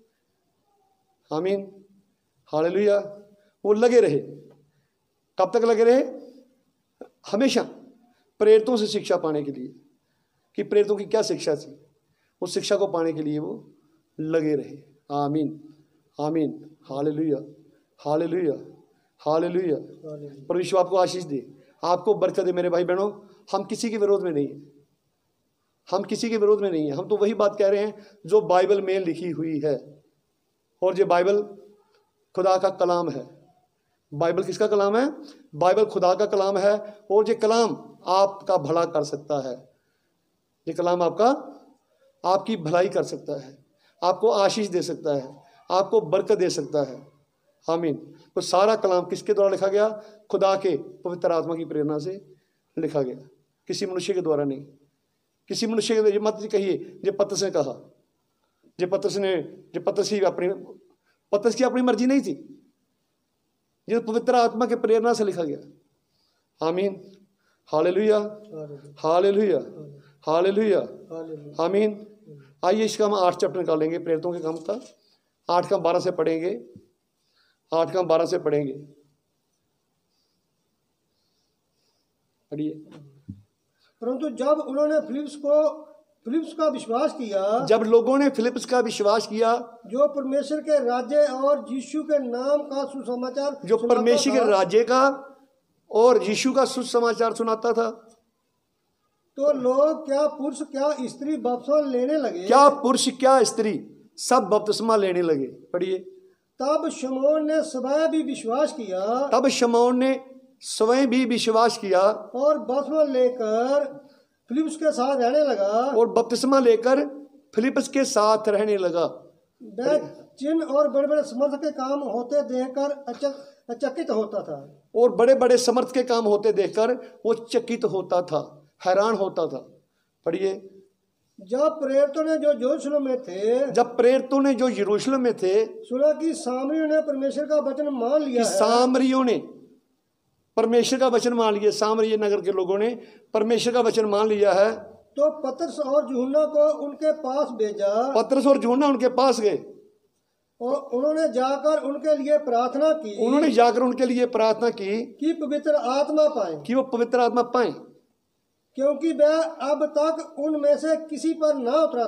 आमीन। हालेलुया। वो लगे रहे। कब तक लगे रहे? हमेशा प्रेरितों से शिक्षा पाने के लिए, कि प्रेरितों की क्या शिक्षा थी, उस शिक्षा को पाने के लिए वो लगे रहे। आमीन, आमीन। Hallelujah, hallelujah, hallelujah. परमेश्वर आपको आशीष दे, आपको बरकत दे। मेरे भाई बहनों, हम किसी के विरोध में नहीं है, हम किसी के विरोध में नहीं है। हम तो वही बात कह रहे हैं जो बाइबल में लिखी हुई है। और ये बाइबल खुदा का कलाम है। बाइबल किसका कलाम है? बाइबल खुदा का कलाम है। और ये कलाम आपका भला कर सकता है। ये कलाम आपकी भलाई कर सकता है, आपको आशीष दे सकता है, आपको बरकत दे सकता है। आमीन। तो सारा कलाम किसके द्वारा लिखा गया? खुदा के पवित्र आत्मा की प्रेरणा से लिखा गया, किसी मनुष्य के द्वारा नहीं। किसी मनुष्य के, ये मत कहिए ये पतरस ने कहा, ये पतरस की अपनी मर्जी नहीं थी, ये पवित्र आत्मा के प्रेरणा से लिखा गया। आमीन। हालेलुया, हालेलुया, हालेलुया, आमीन। आइए इसका हम 8 चैप्टर निकालेंगे प्रेरितों के काम का। 8 का 12 से पढ़ेंगे, 8 का 12 से पढ़ेंगे। पढ़िए। परंतु जब उन्होंने फिलिप्स का विश्वास किया, जब लोगों ने फिलिप्स का विश्वास किया, जो परमेश्वर के राज्य और यीशु के नाम का सुसमाचार, जो परमेश्वर के राज्य का और यीशु का सुसमाचार सुनाता था, तो लोग, क्या पुरुष क्या स्त्री बपतिस्मा लेने लगे। क्या पुरुष क्या स्त्री सब बपतिस्मा लेने लगे। पढ़िए। तब शमौन ने स्वयं भी विश्वास किया, तब शमौन ने स्वयं भी विश्वास किया और बपतिस्मा लेकर फिलिप्स के साथ रहने लगा, और बपतिस्मा लेकर फिलिप्स के साथ रहने लगा। वह चिन्ह और बड़े बड़े समर्थ के काम होते देखकर अचकित होता था, और बड़े बड़े समर्थ के काम होते देखकर वो चकित होता था, हैरान होता था। पढ़िए। जब प्रेरितों ने जो यरूशलेम में थे, सुना कि सामरियों ने परमेश्वर का वचन मान लिया है। सामरियों ने परमेश्वर का वचन मान लिया, सामरिया नगर के लोगों ने परमेश्वर का वचन मान लिया है, तो पतरस और यूहन्ना को उनके पास भेजा। पतरस और यूहन्ना उनके पास गए, और उन्होंने जाकर उनके लिए प्रार्थना की, कि पवित्र आत्मा पाए, कि वो पवित्र आत्मा पाए, क्योंकि वह अब तक उनमें से किसी पर ना उतरा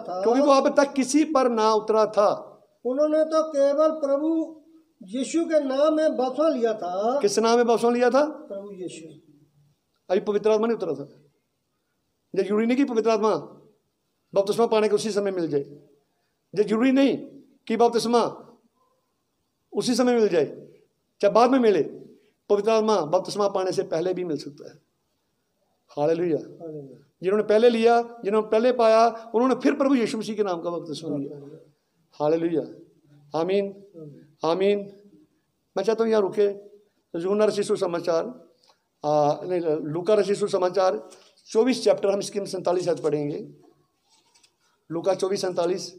था। उन्होंने तो केवल प्रभु यीशु के नाम में बपतिस्मा लिया था। किस नाम में बपतिस्मा लिया था? प्रभु यीशु। अभी पवित्र आत्मा नहीं उतरा था। ये जरूरी नहीं कि पवित्र आत्मा बपतिस्मा पाने के उसी समय मिल जाए। ये जरूरी नहीं कि बपतिस्मा उसी समय मिल जाए। चाहे बाद में मिले, पवित्र आत्मा बपतिस्मा पाने से पहले भी मिल सकता है। हालेलुया। जिन्होंने पहले लिया, जिन्होंने पहले पाया, उन्होंने फिर प्रभु यीशु मसीह के नाम का बपतिस्मा लिया। हालेलुया, आमीन, आमीन। मैं चाहता हूँ यहाँ रुके। यूहन्ना रचित सुसमाचार, नहीं, लूका रचित सुसमाचार 24 चैप्टर, हम इसके 47 आयत पढ़ेंगे। लूका 24:47,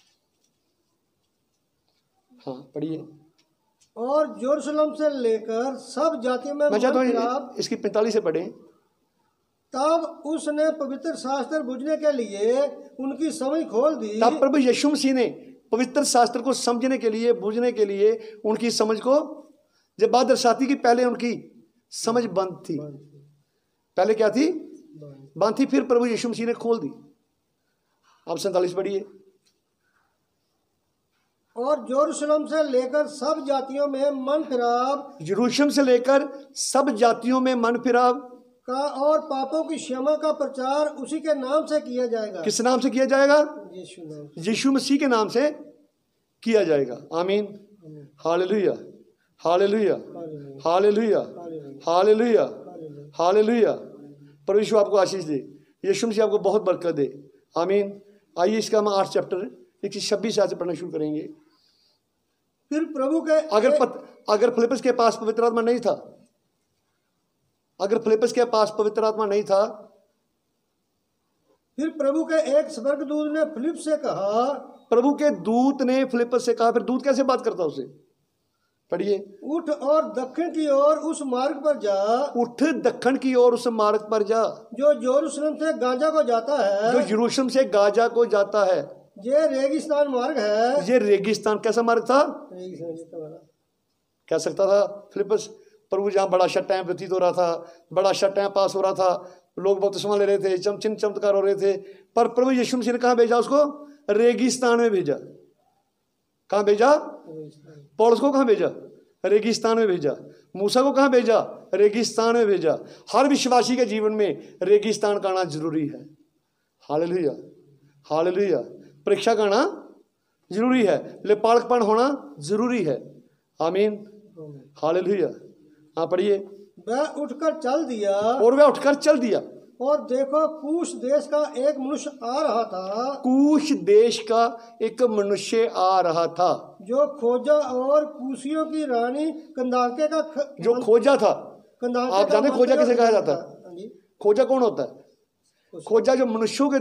हाँ पढ़िए। और यरूशलेम से लेकर सब जातियों में मैं चाहता हूँ इसकी 45 से पढ़ें। तब उसने पवित्र शास्त्र बुझने के लिए उनकी समझ खोल दी। तब प्रभु यीशु मसीह ने पवित्र शास्त्र को समझने के लिए, बूझने के लिए उनकी समझ को, जब बात दर्शाती कि पहले उनकी समझ बंद थी। पहले क्या थी? बंद थी। फिर प्रभु यीशु मसीह ने खोल दी। आप 47 पढ़िए। और यरूशलेम से लेकर सब जातियों में मन फिराव, यरूशलेम से लेकर सब जातियों में मन फिराव का और पापों की क्षमा का प्रचार उसी के नाम से किया जाएगा। किस नाम से किया जाएगा? यीशु नाम, यीशु मसीह के नाम से किया जाएगा। आमीन, hallelujah, hallelujah, hallelujah, hallelujah, hallelujah. परमेश्वर आपको आशीष दे, यीशु मसीह आपको बहुत बरकत दे। आमीन। आइए इसका हम 8 चैप्टर 126 से पढ़ना शुरू करेंगे। फिर प्रभु के अगर फिलिप्पस के पास पवित्र आत्मा नहीं था, अगर फिलिप्पस के पास पवित्र आत्मा नहीं था, फिर प्रभु के एक स्वर्गदूत ने फिलिप से कहा, प्रभु के दूत ने फिलिप्पस से कहा। फिर दूत कैसे बात करता उसे? पढ़िए। उठ और दक्षिण की ओर उस मार्ग पर जा, उठ दक्षिण की ओर उस मार्ग पर जा जो यरूशलेम से गाजा को जाता है, जो यरूशलेम से गाजा को जाता है। ये रेगिस्तान मार्ग है। ये रेगिस्तान कैसा मार्ग था? रेगिस्तान कह सकता था फिलिप्पस। प्रभु जहाँ बड़ा अच्छा टाइम व्यतीत हो रहा था, बड़ा अच्छा टाइम पास हो रहा था, लोग बपतिस्मा ले रहे थे, चिन्ह चमत्कार हो रहे थे, पर प्रभु यीशु मसीह ने कहाँ भेजा उसको? रेगिस्तान में भेजा। कहाँ भेजा? पौलुस को कहाँ भेजा? रेगिस्तान में भेजा। मूसा को कहाँ भेजा? रेगिस्तान में भेजा। हर विश्वासी के जीवन में रेगिस्तान का आना जरूरी है। Hallelujah, hallelujah. परीक्षा का आना जरूरी है, लेपाड़कपन होना जरूरी है। आमीन, हालेलुया। हाँ पढ़िए। वह उठकर चल दिया, और वह उठकर चल दिया, और देखो कूश देश का एक मनुष्य आ रहा था। कूश देश का एक मनुष्य आ रहा था, जो खोजा और कूशियों की रानी कंदाके का जो खोजा था। कंदाके आप जाने खोजा किसे कहा जाता है? खोजा कौन होता है? खोजा जो मनुष्यों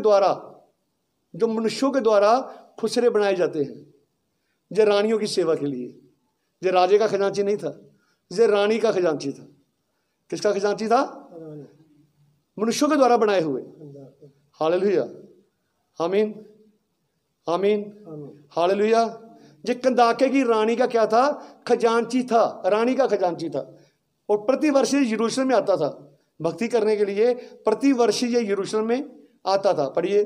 के द्वारा खुसरे बनाए जाते हैं, जो रानियों की सेवा के लिए। जो राजे का खजांची नहीं था, जो रानी का खजांची था। किसका खजांची था? मनुष्यों के द्वारा बनाए हुए। हालेलुया, आमीन, आमीन, हालेलुया। जो कंदाके की रानी का क्या था? खजांची था, रानी का खजांची था। और प्रतिवर्ष यरूशलेम में आता था भक्ति करने के लिए। प्रतिवर्ष ये यरूशलेम में आता था। पढ़िए।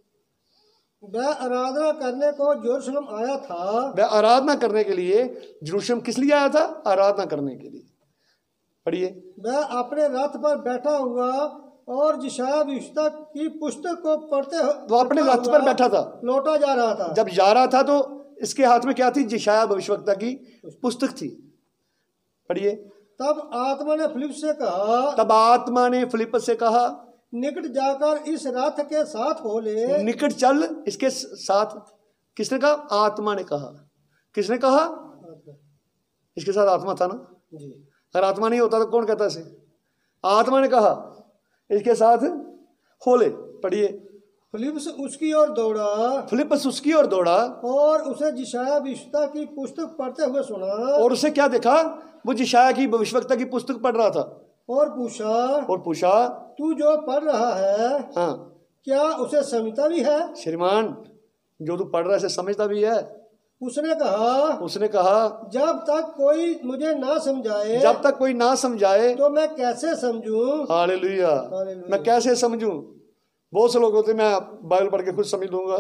वह आराधना करने को यरूशलेम आया था। वह आराधना करने के लिए यरूशलेम किस लिए आया था? आराधना करने के लिए। पढ़िए। वह अपने रथ पर बैठा हुआ और यशायाह भविष्यवक्ता की पुस्तक को पढ़ते वो अपने रथ पर बैठा था, लौटा जा रहा था। जब जा रहा था तो इसके हाथ में क्या थी? यशायाह भविष्यवक्ता की पुस्तक थी। पढ़िए। तब आत्मा ने फिलिप से कहा, तब आत्मा ने फिलिप्पस से कहा, निकट जाकर इस रथ के साथ हो ले। निकट चल इसके साथ। किसने कहा? आत्मा ने कहा। किसने कहा? इसके साथ आत्मा था ना जी। अगर आत्मा नहीं होता तो कौन कहता इसे? आत्मा ने कहा इसके साथ हो ले। पढ़िए। फिलिप्पस उसकी ओर दौड़ा, फिलिप्पस उसकी ओर दौड़ा और उसे यशायाह भविष्यवक्ता की पुस्तक पढ़ते हुए सुना। और उसे क्या देखा? वो यशायाह की भविष्यवक्ता की पुस्तक पढ़ रहा था। और पूछा, तू जो पढ़ रहा है, हाँ, क्या उसे समझता भी है? श्रीमान, जो तू पढ़ रहा है इसे समझता भी है? उसने कहा, जब तक कोई मुझे ना समझाए, तो मैं कैसे समझूं? हालेलुया, मैं कैसे समझूं? बहुत से लोग होते हैं, मैं बाइबल पढ़ के खुद समझ लूंगा।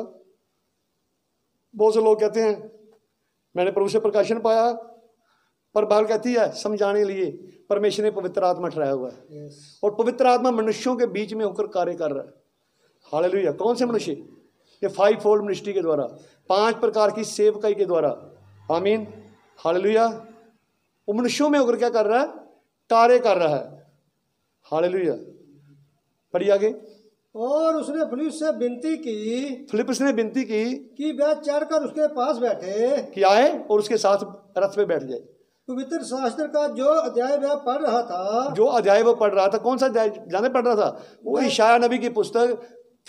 बहुत से लोग कहते हैं मैंने प्रभु से प्रकाशन पाया, पर बाइबल कहती है समझाने के लिए परमेश्वर ने पवित्र आत्मा ठहराया हुआ है। और पवित्र आत्मा मनुष्यों के बीच में होकर कार्य कर रहा है। हालेलुया। कौन से मनुष्य? ये 5 फोल्ड मिनिस्ट्री के द्वारा, 5 प्रकार की सेवकाई के द्वारा। आमीन, हालेलुया, वो मनुष्यों में होकर क्या कर रहा है? कार्य कर रहा है। हालेलुया। पढ़िए आगे। और उसने फिलिप्पुस से विनती की, फिलिप्पुस ने विनती की कि वह चढ़कर उसके पास बैठे, कि आए और उसके साथ रथ पे बैठ जाए। पवित्र शास्त्र का जो अध्याय वह पढ़ रहा था, जो अध्याय वो पढ़ रहा था, कौन सा अध्याय जाने पढ़ रहा था? वो यशायाह नबी की पुस्तक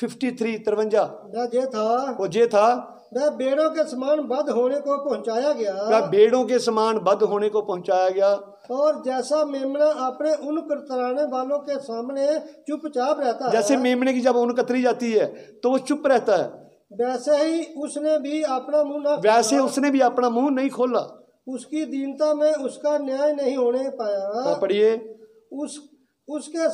53 वह ये था, वो जे था, वह बेड़ों के समान बद्ध होने को पहुंचाया वह गया, बेड़ों के समान बद्ध होने को पहुंचाया गया। और जैसा मेमना अपने उन कतराने वालों के सामने चुपचाप रहता जैसे है, मेमने की जब ऊन कतरी जाती है तो वो चुप रहता है, वैसे ही उसने भी अपना मुंह न वैसे उसने भी अपना मुंह नहीं खोला। उसकी दीनता में उसका न्याय नहीं होने पाया। पढ़िए। उसके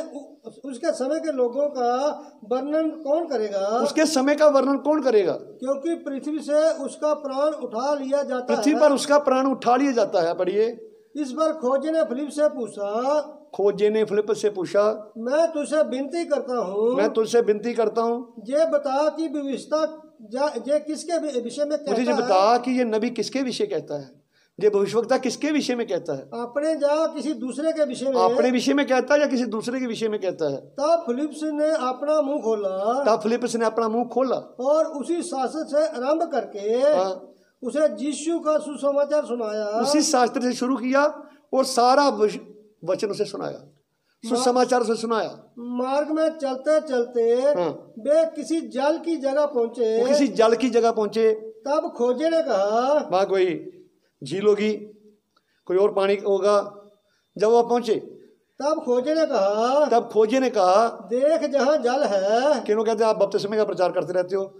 समय के लोगों का वर्णन कौन करेगा? उसके समय का वर्णन कौन करेगा? क्योंकि पृथ्वी से उसका प्राण उठा लिया जाता पृथ्वी है। पर उसका प्राण उठा लिया जाता है। पढ़िए। इस पर खोजे ने फिलिप से पूछा, खोजे ने फिलिप से पूछा, मैं तुझसे विनती करता हूँ, मैं तुझसे विनती करता हूँ, ये बता कि भविष्यता ये किसके विषय में कहता मुझे ये बता कि ये नबी किसके विषय कहता है, ये भविष्यवक्ता किसके विषय में कहता है? अपने जा किसी दूसरे के विषय में, अपने विषय में कहता है या किसी दूसरे के विषय में कहता है? तब फिलिप्स ने अपना मुंह खोला, तब फिलिप्पुस ने अपना मुंह खोला और उसी शास्त्र से आरंभ करके उसे यीशु का सुसमाचार सुनाया। उसी शास्त्र से शुरू किया और सारा वचन उसे सुनाया, सुसमाचार उसे सुनाया। मार्ग में चलते चलते वे किसी जल की जगह पहुंचे, वो किसी जल की जगह पहुंचे। तब खोजे ने कहा, वहां कोई झील होगी, कोई और पानी होगा। जब वो पहुंचे तब खोजे ने कहा, देख जहां जल है। क्यों कहते हैं आप बपतिस्मे का प्रचार करते रहते हो,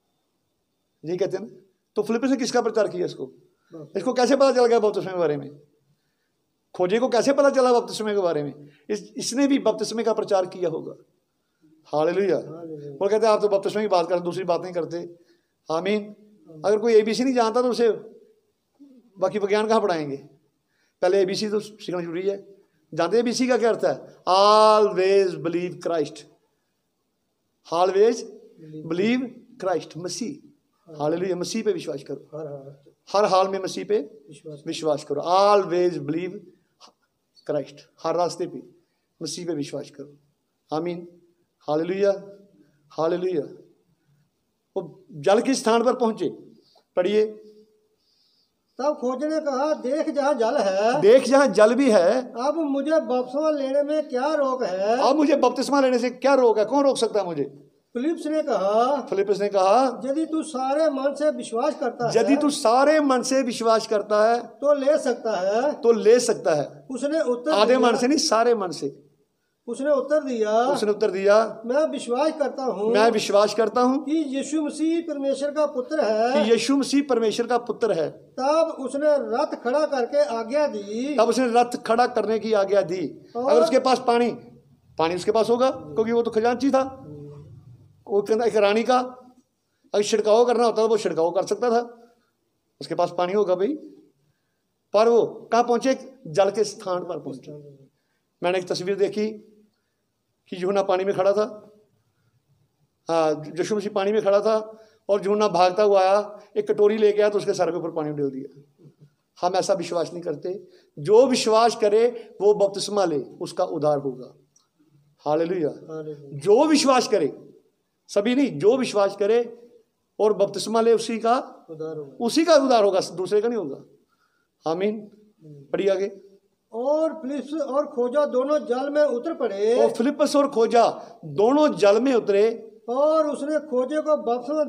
यही कहते हैं ना। तो फिलिप्पुस ने किसका प्रचार किया? इसको कैसे पता चल गया बपतिस्मे के बारे में? खोजे को कैसे पता चला बपतिस्मे के बारे में? इसने भी बपतिस्मे का प्रचार किया होगा। हालेलुया। वो कहते हैं आप तो बपतिस्मे की बात करते, दूसरी बात नहीं करते। आमीन। अगर कोई एबीसी नहीं जानता तो उसे बाकी विज्ञान कहाँ पढ़ाएंगे? पहले एबीसी तो सीखना जरूरी है। जानते हैं एबीसी का क्या अर्थ है? Always believe Christ. Always believe Christ, मसीह। हालेलुया। मसीह पे विश्वास करो, हर हाल में मसीह पे विश्वास करो। ऑलवेज बिलीव क्राइस्ट, हर रास्ते पे मसीह पे विश्वास करो। आमीन। हालेलुया। हालेलुया। वो जल के स्थान पर पहुंचे। पढ़िए। तब खोजे ने कहा, देख जहाँ जल है। देख जहाँ जल भी है। अब मुझे बपतिस्मा लेने में क्या रोक है? अब मुझे बपतिस्मा लेने से क्या रोक है? कौन रोक सकता है मुझे? फिलिप्पुस ने कहा, यदि तू सारे मन से विश्वास करता है, यदि तू सारे मन से विश्वास करता है तो ले सकता है, तो ले सकता है। उसने उत्तर आधे मन से नहीं, सारे मन से। उसने उत्तर दिया, मैं विश्वास करता हूँ कि यीशु मसीह परमेश्वर का पुत्र है, कि यीशु मसीह परमेश्वर का पुत्र है। तब उसने रथ खड़ा करके आज्ञा दी, तब उसने रथ खड़ा करने की आज्ञा दी। अगर उसके पास पानी उसके पास होगा, क्योंकि वो तो खजांची था, वो एक रानी का अगर छिड़काव करना होता था वो छिड़काव कर सकता था, उसके पास पानी होगा भाई। पर वो कहाँ पहुंचे? जल के स्थान पर पहुंचे। मैंने एक तस्वीर देखी कि यूहन्ना पानी में खड़ा था, यीशु मसीह पानी में खड़ा था और यूहन्ना भागता हुआ आया, एक कटोरी लेके आया तो उसके सर के ऊपर पानी डाल दिया। हम ऐसा विश्वास नहीं करते। जो विश्वास करे वो बपतिस्मा ले, उसका उद्धार होगा। हालेलुया। जो विश्वास करे, सभी नहीं, जो विश्वास करे और बपतिस्मा ले, उसी का उद्धार होगा, दूसरे का नहीं होगा। आमीन। पढ़िए आगे। और फिलिप्पुस और खोजा दोनों जल में उतर पड़े। और फिलिप्पुस और खोजा दोनों जल में उतरे। और उसने खोजे को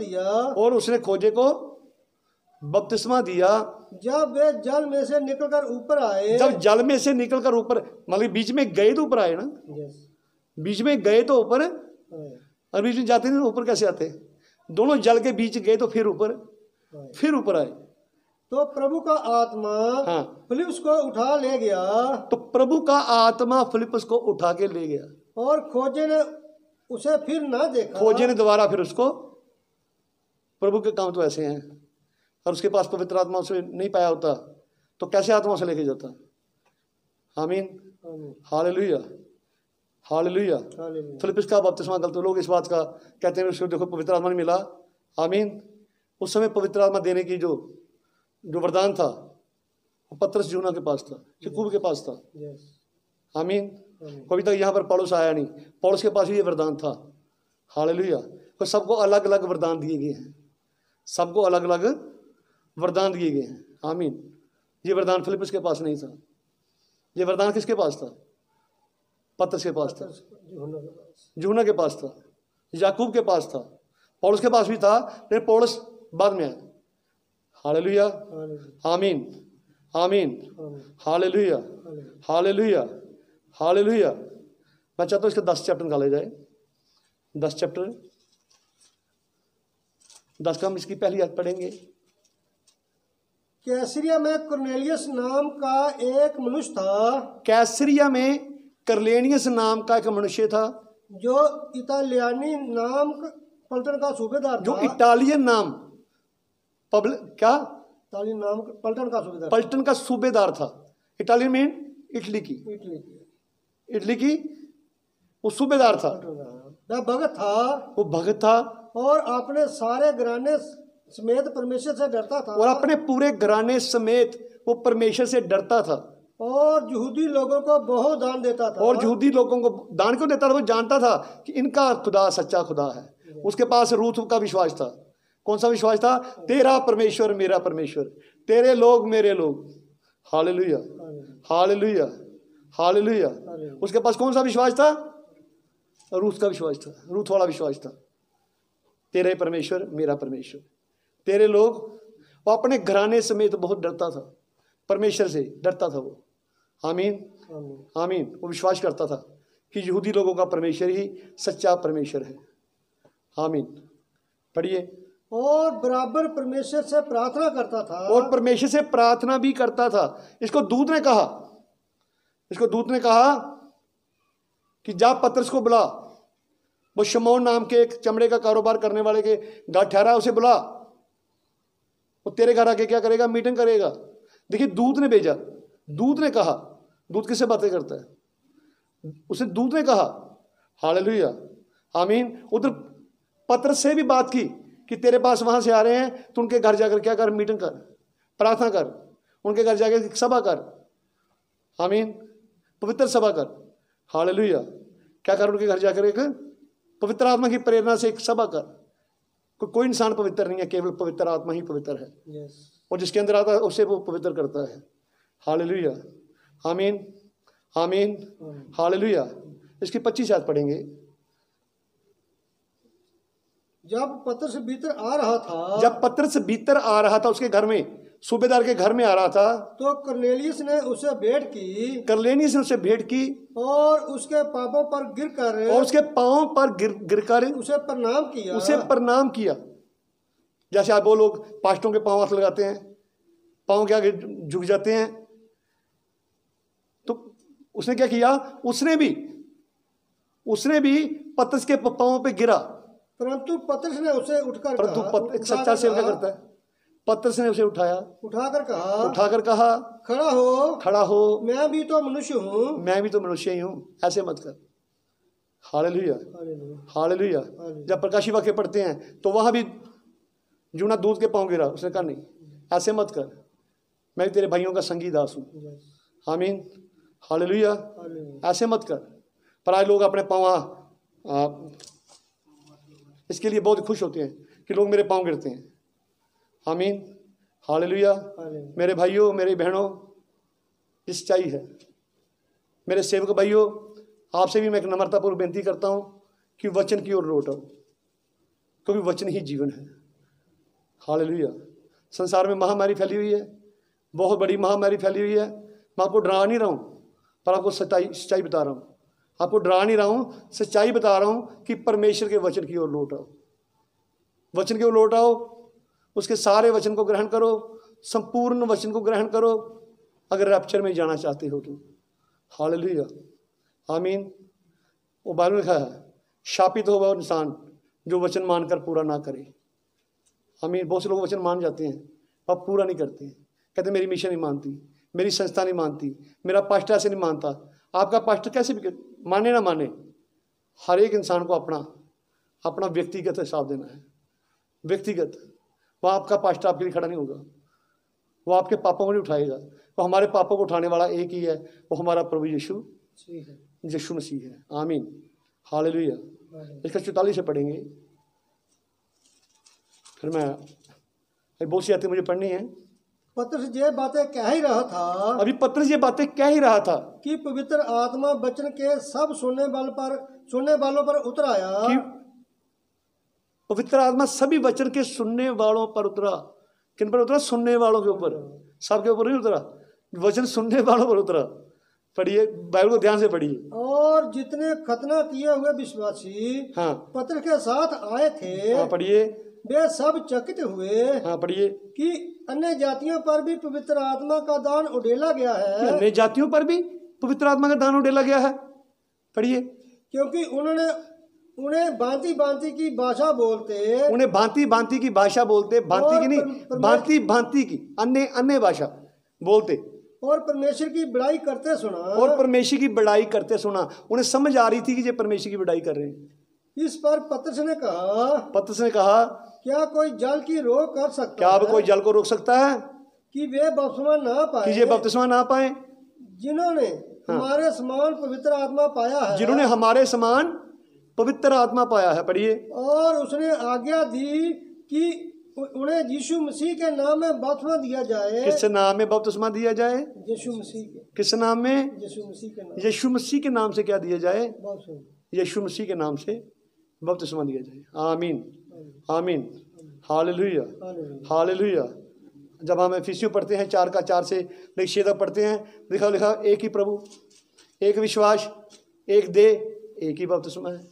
बपतिस्मा दिया। जब वे जल में से निकलकर ऊपर आए। जब जल में से निकलकर ऊपर, मतलब बीच में गए तो ऊपर आए ना। बीच में गए तो ऊपर, और बीच में जाते नहीं ऊपर कैसे आते? दोनों जल के बीच गए तो फिर ऊपर आए। तो प्रभु का आत्मा फिलिप्पुस को उठा ले गया। तो प्रभु का आत्मा फिलिप्पुस को उठा के ले गया। और खोजे ने उसे फिर ना देखा। खोजे ने दोबारा फिर उसको, प्रभु के काम तो ऐसे हैं, और उसके पास पवित्र आत्मा उसे नहीं पाया होता तो कैसे आत्मा से लेके जाता? आमीन। हालेलुया। हालेलुया। फिलिप्पुस का बपतिस्मा गलत, लोग इस बात का कहते हैं उसको देखो पवित्र आत्मा नहीं मिला। आमीन। उस समय पवित्र आत्मा देने की जो वरदान था पतरस यूहन्ना के पास था, याकूब के पास था। यस, आमीन। आमीन। कभी तक यहाँ पर पौलुस आया नहीं, पौलुस के पास भी ये वरदान था। हालेलुया। तो सबको अलग अलग वरदान दिए गए हैं, सबको अलग अलग वरदान दिए गए हैं। आमीन। ये वरदान फिलिप्पुस के पास नहीं था, ये वरदान किसके पास था? पतरस के पास था, यूहन्ना के पास था, याकूब के पास था, पौलुस के पास भी था, लेकिन पौलुस बाद में आया। हालेलुया। आमीन, आमीन, हालेलुया, हालेलुया, हालेलुया। मैं चाहता हूँ इसका 10 चैप्टर निकाले जाए, 10 चैप्टर, 10 का हम इसकी पहली आयत पढ़ेंगे। कैसरिया में कुरनेलियस नाम का एक मनुष्य था, कैसरिया में करलेनियस नाम का एक मनुष्य था, जो इतालियानी नाम पलटन का सूबेदार जो था। इटालियन नाम क्या इतालियन नाम पलटन का सूबेदार, पलटन का सूबेदार था। इटालियन मीन इटली की, इटली की वो सूबेदार था, वह भगत था, वो भगत था, और अपने सारे घराने समेत परमेश्वर से डरता था, और अपने पूरे घराने समेत वो परमेश्वर से डरता था, और यहूदी लोगों को बहुत दान देता था। और यहूदी लोगों को दान क्यों देता था? वो जानता था कि इनका खुदा सच्चा खुदा है। उसके पास रूथ का विश्वास था। कौन सा विश्वास था? तेरा परमेश्वर मेरा परमेश्वर, तेरे लोग मेरे लोग। Hallelujah, hallelujah, hallelujah. उसके पास कौन सा विश्वास था? रूथ का विश्वास था, रूथ वाला विश्वास था। तेरे परमेश्वर मेरा परमेश्वर, तेरे लोग। वो अपने घराने समेत बहुत डरता था, परमेश्वर से डरता था वो। आमीन, आमीन। वो विश्वास करता था कि यहूदी लोगों का परमेश्वर ही सच्चा परमेश्वर है। आमीन। पढ़िए। और बराबर परमेश्वर से प्रार्थना करता था, और परमेश्वर से प्रार्थना भी करता था। इसको दूत ने कहा, इसको दूत ने कहा कि जा पतरस को बुला, वो शमौन नाम के एक चमड़े का कारोबार करने वाले के घर ठहरा, उसे बुला, वो तेरे घर आके क्या करेगा? मीटिंग करेगा। देखिए, दूत ने भेजा, दूत ने कहा। दूत किससे बातें करता है? उसे दूत ने कहा। हालेलुया, आमीन। उधर पतरस से भी बात की कि तेरे पास वहां से आ रहे हैं, तो उनके घर जाकर क्या कर? मीटिंग कर, प्रार्थना कर, उनके घर जाकर सभा कर। आमीन, पवित्र सभा कर। हालेलुया। क्या कर? उनके घर जाकर एक पवित्र आत्मा की प्रेरणा से एक सभा कर। कोई इंसान पवित्र नहीं है, केवल पवित्र आत्मा ही पवित्र है। और जिसके अंदर आता है उसे वो पवित्र करता है। हालेलुया, आमीन, आमीन, हालेलुया। इसकी 25 आयत पढ़ेंगे। जब पतरस भीतर आ रहा था, जब पतरस भीतर आ रहा था, उसके घर में, सूबेदार के घर में आ रहा था, तो कुरनेलियस ने उसे भेंट की, करलेनियस ने उसे भेंट की, और उसके पापों पर गिरकर, और उसके पांव पर गिरकर उसे प्रणाम किया, उसे प्रणाम किया। जैसे आप वो लोग पास्टरों के पांव हाथ लगाते हैं, पांव के आगे झुक जाते हैं, तो उसने क्या किया? उसने भी पतरस के पांव पे गिरा। परंतु पतरस ने उसे उठकर कहा, एक सच्चा सेवक क्या करता है? पतरस ने उसे उठाकर कहा, खड़ा हो, मैं भी तो मनुष्य हूँ, मैं भी तो मनुष्य ही हूँ, ऐसे मत कर। Hallelujah, hallelujah. जब प्रकाशी वाक्य पढ़ते हैं तो वहां भी यूहन्ना दूत के पांव गिरा, उसने कहा नहीं, ऐसे मत कर, मैं तेरे भाइयों का संगी दास हूँ। आमीन, हालेलुया। ऐसे मत कर। पर आज लोग अपने पांव, इसके लिए बहुत खुश होते हैं कि लोग मेरे पांव गिरते हैं। आमीन, हालेलुया। मेरे भाइयों, मेरी बहनों, ये सच्चाई है। मेरे सेवक भाइयों, आपसे भी मैं एक नम्रतापूर्वक बेनती करता हूं कि वचन की ओर लौट आओ, क्योंकि वचन ही जीवन है। हालेलुया। संसार में महामारी फैली हुई है, बहुत बड़ी महामारी फैली हुई है। मैं आपको डरा नहीं रहा हूं, पर आपको सच्चाई बता रहा हूं। आपको डरा नहीं रहा हूं, सच्चाई बता रहा हूं कि परमेश्वर के वचन की ओर लौट आओ, वचन की ओर लौट आओ, उसके सारे वचन को ग्रहण करो, संपूर्ण वचन को ग्रहण करो, अगर रैप्चर में जाना चाहते हो तो। हालेलुया, आमीन। वो बाइबल में लिखा है, शापित हो वह इंसान जो वचन मानकर पूरा ना करे। आमीन। बहुत से लोग वचन मान जाते हैं पर पूरा नहीं करते हैं। कहते मेरी मिशन नहीं मानती, मेरी संस्था नहीं मानती, मेरा पास्टर ऐसे नहीं मानता। आपका पास्टर कैसे भी माने ना माने, हर एक इंसान को अपना व्यक्तिगत हिसाब देना है, व्यक्तिगत। वह आपका पास्टर आपके लिए खड़ा नहीं होगा, वो आपके पापों को नहीं उठाएगा, वो हमारे पापों को उठाने वाला एक ही है, वो हमारा प्रभु यीशु मसीह है। आमीन, हालेलुया। इसका 44 से पढ़ेंगे, फिर मैं बहुत सी आती मुझे पढ़नी है। पतरस ये बातें कह ही रहा था, अभी पतरस ये बातें कह ही रहा था कि पवित्र आत्मा वचन के सब सुनने वालों पर उतर आया। कि पवित्र आत्मा सभी वचन के सुनने वालों पर उतरा। किन पर उतरा? सुनने वालों के ऊपर, सबके ऊपर नहीं उतरा, वचन सुनने वालों पर उतरा। पढ़िए, बाइबल को ध्यान से पढ़िए। और जितने खतना किए हुए विश्वासी हाँ, पतरस के साथ आए थे, हाँ पढ़िए, वे सब चकित हुए हाँ पढ़िए, कि अन्य जातियों पर भी पवित्र आत्मा का दान उड़ेला गया है। अन्य जातियों पर भी पवित्र आत्मा का दान उड़ेला गया है। पढ़िए, क्योंकि उन्हें भांति भांति की भाषा बोलते, उन्हें भांति भांति की भाषा बोलते, भांति की नहीं, भांति भांति की अन्य भाषा बोलते, और परमेश्वर की बड़ाई करते सुना। और परमेश्वर की बड़ाई करते सुना। उन्हें समझ आ रही थी कि ये परमेश्वर की बड़ाई कर रहे हैं। इस पर पतरस ने कहा, क्या कोई जल की रोक कर सकता क्या अब कोई जल को रोक सकता है कि वे बपतिस्मा ना पाए, कि ये बपतिस्मा ना पाए, जिन्होंने हमारे समान पवित्र आत्मा पाया है, जिन्होंने हमारे समान पवित्र आत्मा पाया है। पढ़िए, और उसने आज्ञा दी कि उन्हें यीशु मसीह के नाम में बपतिस्मा दिया जाए। किस नाम में बपतिस्मा दिया जाए? यीशु मसीह के। किस नाम में? यीशु मसीह के नाम। यीशु मसीह के नाम से क्या दिया जाए? बपतिस्मा। यीशु मसीह के नाम से बपतिस्मा दिया जाए। आमीन, आमीन, हालेलुया, हालेलुया। जब हम एफिसियों पढ़ते हैं 4 का 4 से 6 तक पढ़ते हैं, लिखा एक ही प्रभु, एक विश्वास, एक देह, एक ही बपतिस्मा है।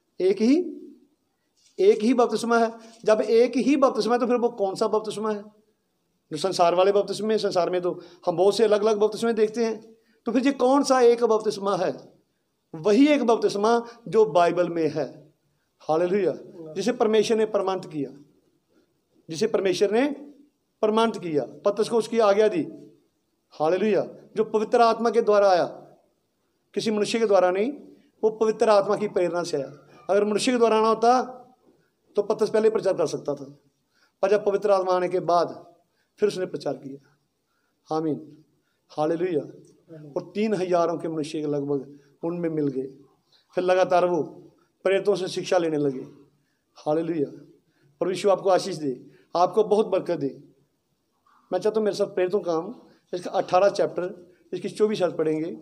एक ही बपतिस्मा है। जब एक ही बपतिस्मा है तो फिर वो कौन सा बपतिस्मा है? जो संसार वाले बपतिस्मे, संसार में तो हम बहुत से अलग अलग बपतिस्मे देखते हैं, तो फिर ये कौन सा एक बपतिस्मा है? वही एक बपतिस्मा जो बाइबल में है। हालेलुया, जिसे परमेश्वर ने प्रमाणित किया, जिसे परमेश्वर ने प्रमाणित किया, पतरस को उसकी आज्ञा दी। हालेलुया, जो पवित्र आत्मा के द्वारा आया, किसी मनुष्य के द्वारा नहीं, वो पवित्र आत्मा की प्रेरणा से आया। अगर मनुष्य के द्वारा आना होता तो पतरस पहले प्रचार कर सकता था, पर जब पवित्र आत्मा आने के बाद फिर उसने प्रचार किया। आमीन, हालेलुया। और 3,000 के मनुष्य के लगभग उनमें मिल गए। फिर लगातार वो प्रेरितों से शिक्षा लेने लगे। हालेलुया, परमेश्वर आपको आशीष दे, आपको बहुत बरकत दे। मैं चाहता हूँ मेरे साथ प्रेरितों का काम, इसका 18 चैप्टर, इसकी 24 आयत पढ़ेंगे।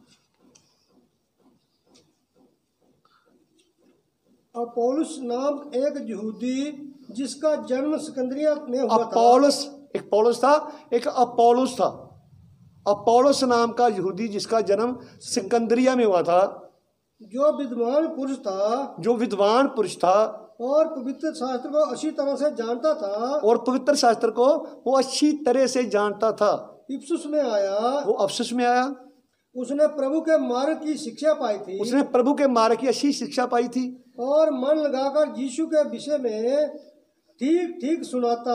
अपोलोस नाम एक यहूदी जिसका जन्म सिकंदरिया में हुआ था। अपोलोस, एक पौलुस था, एक अपोलोस था। अपोलोस नाम का यहूदी जिसका जन्म सिकंदरिया में हुआ था, जो विद्वान पुरुष था और पवित्र शास्त्र को अच्छी तरह से जानता था। और पवित्र शास्त्र को वो अच्छी तरह से जानता था। इफिसुस में आया, वो अफसुस में आया। उसने प्रभु के मार्ग की शिक्षा पाई थी, उसने प्रभु के मार्ग की अच्छी शिक्षा पाई थी, और मन लगाकर यीशु के विषय में ठीक ठीक सुनाता,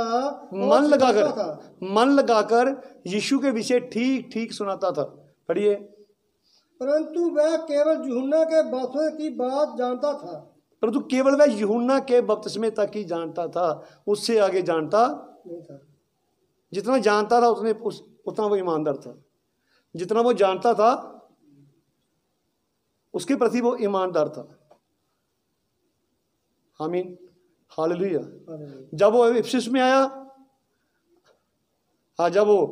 मन लगाकर यीशु के विषय ठीक ठीक सुनाता था। पढ़िए, परंतु वह केवल यूहन्ना के बपतिस्मे की बात जानता था, परंतु केवल वह यूहन्ना के बपतिस्मे तक ही जानता था, उससे आगे जानता नहीं था। जितना जानता था उतना वो ईमानदार था। जितना वो जानता था उसके प्रति वो ईमानदार था। आमीन, हालेलुया। जब वो इफिसुस में आया, जब वो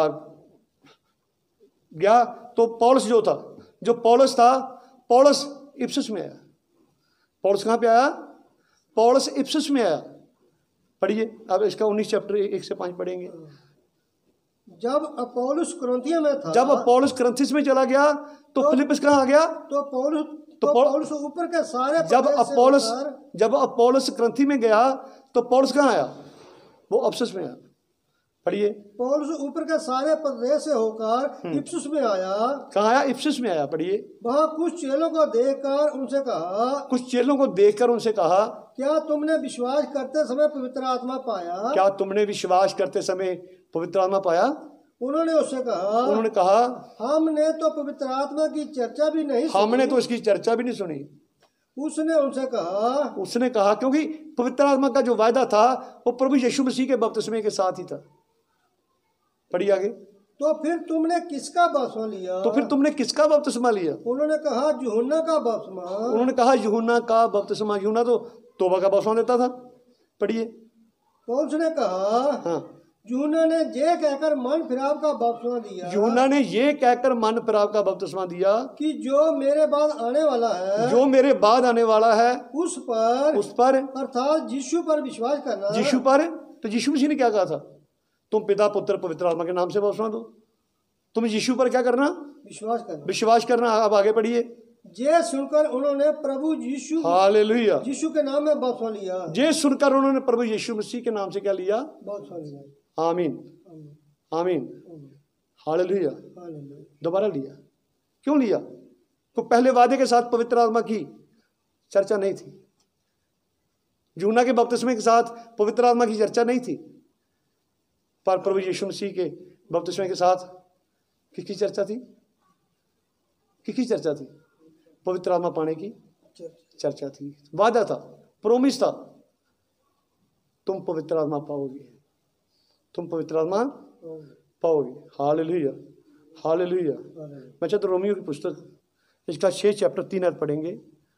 गया तो पौलुस था, पौलुस इफिसुस में आया। पौलुस कहाँ पे आया? पौलुस इफिसुस में आया। पढ़िए, अब इसका 19 चैप्टर 1 से 5 पढ़ेंगे। जब अपोलोस कुरिन्थियों में था, जब अपोलोस कुरिन्थियों में चला गया तो फिलिप्पस कहाँ आ गया? तो पौलुस ऊपर के सारे जब अपोलोस कुरिन्थी में गया तो पौलुस कहाँ आया? वो अफसुस में आया। पढ़िए, पौलुस ऊपर के सारे प्रदेश से होकर इफिसुस में आया। कहाँ आया? इफिसुस में आया। पढ़िए, वहाँ कुछ चेलों को देखकर उनसे कहा, क्या तुमने विश्वास करते समय पवित्र आत्मा पाया? उन्होंने उससे कहा, हमने तो पवित्र आत्मा की चर्चा भी नहीं सुनी। हमने तो इसकी चर्चा भी नहीं सुनी। उसने कहा क्योंकि पवित्र आत्मा का जो वायदा था वो प्रभु यीशु मसीह के बपतिस्मे के साथ ही था। पढ़िए आगे। तो फिर तुमने किसका बपतिस्मा लिया? तो फिर तुमने किसका बपतिस्मा लिया? उन्होंने कहा यूहन्ना का बपतिस्मा। उन्होंने कहा यूहन्ना का बपतिस्मा। यूहन्ना तो तौबा का बपतिस्मा देता था। पढ़िए। पौलुस ने कहा हाँ, यूहन्ना ने ये कहकर मन फिराव का बपतिस्मा दिया। यूहन्ना ने ये कहकर मन फिराव का बपतिस्मा दिया कि जो मेरे बाद आने वाला है, जो मेरे बाद आने वाला है उस पर अर्थात यीशु पर विश्वास करना। यीशु पर। तो यीशु मसीह ने क्या कहा था? तुम पिता पुत्र पवित्र आत्मा के नाम से बपतिस्मा दो। तुम यीशु पर क्या करना? विश्वास करना। विश्वास करना। अब आगे पढ़िए। ये सुनकर उन्होंने प्रभु यीशु हालेलुया। यीशु के नाम में बपतिस्मा लिया। ये सुनकर उन्होंने प्रभु यीशु मसीह के नाम से क्या लिया? बपतिस्मा लिया। आमीन, आमीन, हालेलुया। दोबारा लिया। क्यों लिया? तो पहले वादे के साथ पवित्र आत्मा की चर्चा नहीं थी। यूहन्ना के बपतिस्मे के साथ पवित्र आत्मा की चर्चा नहीं थी, पर प्रभु यीशु मसीह के बपतिस्मे के साथ किसकी चर्चा थी? किसकी चर्चा थी? पवित्र आत्मा पाने की चर्चा थी। वादा था, प्रोमिस था, तुम पवित्र आत्मा पाओगे, तुम पवित्र आत्मा पाओगे। Hallelujah, hallelujah. मैं चाहता हूं रोमियो की पुस्तक इसका 6 चैप्टर 3 अध्याय पढ़ेंगे।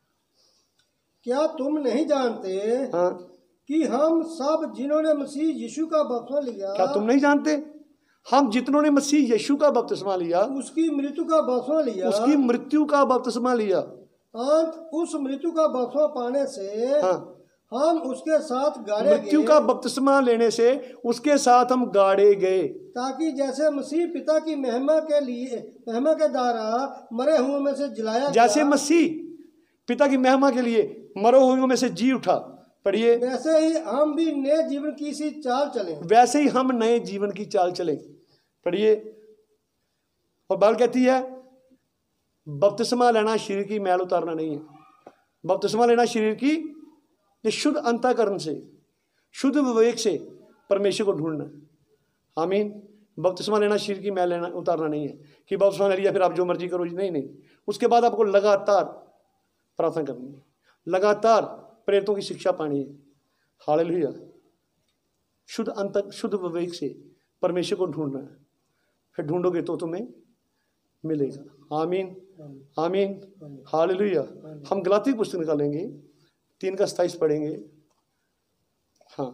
क्या तुम नहीं जानते हाँ, कि हम सब जिन्होंने मसीह यीशु का बपतिस्मा लिया, क्या तुम नहीं जानते हम जितनों ने मसीह यीशु का बपतिस्मा लिया, उसकी मृत्यु का बपतिस्मा लिया, उसकी मृत्यु का बपतिस्मा लिया। उस मृत्यु का बपतिस्मा पाने से हाँ, हम उसके साथ गाड़े मृत्यु गए, का बपतिस्मा लेने से उसके साथ हम गाड़े गए, ताकि जैसे मसीह पिता की महिमा के द्वारा मरे हुओं में से जिलाया जैसे गया, मसीह पिता की महिमा के लिए मरे हुओं में से जी उठा। पढ़िए। वैसे ही हम भी नए जीवन की सी चाल चलें। वैसे ही हम नए जीवन की चाल चलें। पढ़िए। और बाइबल कहती है बपतिस्मा लेना शरीर की मैल उतारना नहीं है। बपतिस्मा लेना शरीर की ये शुद्ध अंतःकरण से, शुद्ध विवेक से परमेश्वर को ढूंढना। आमीन। बपतिस्मा लेना शरीर की मैल लेना उतारना नहीं है कि बपतिस्मा ले लिया फिर आप जो मर्जी करो। नहीं नहीं, उसके बाद आपको लगातार प्रार्थना करनी है, लगातार प्रेरितों की शिक्षा पानी है। हालेलुया। शुद्ध अंत, शुद्ध विवेक से परमेश्वर को ढूंढना है, फिर ढूंढोगे तो तुम्हें मिलेगा। आमीन, आमीन, हालेलुया। हम गलाती पुस्तक निकालेंगे 3:27 पढ़ेंगे। हाँ,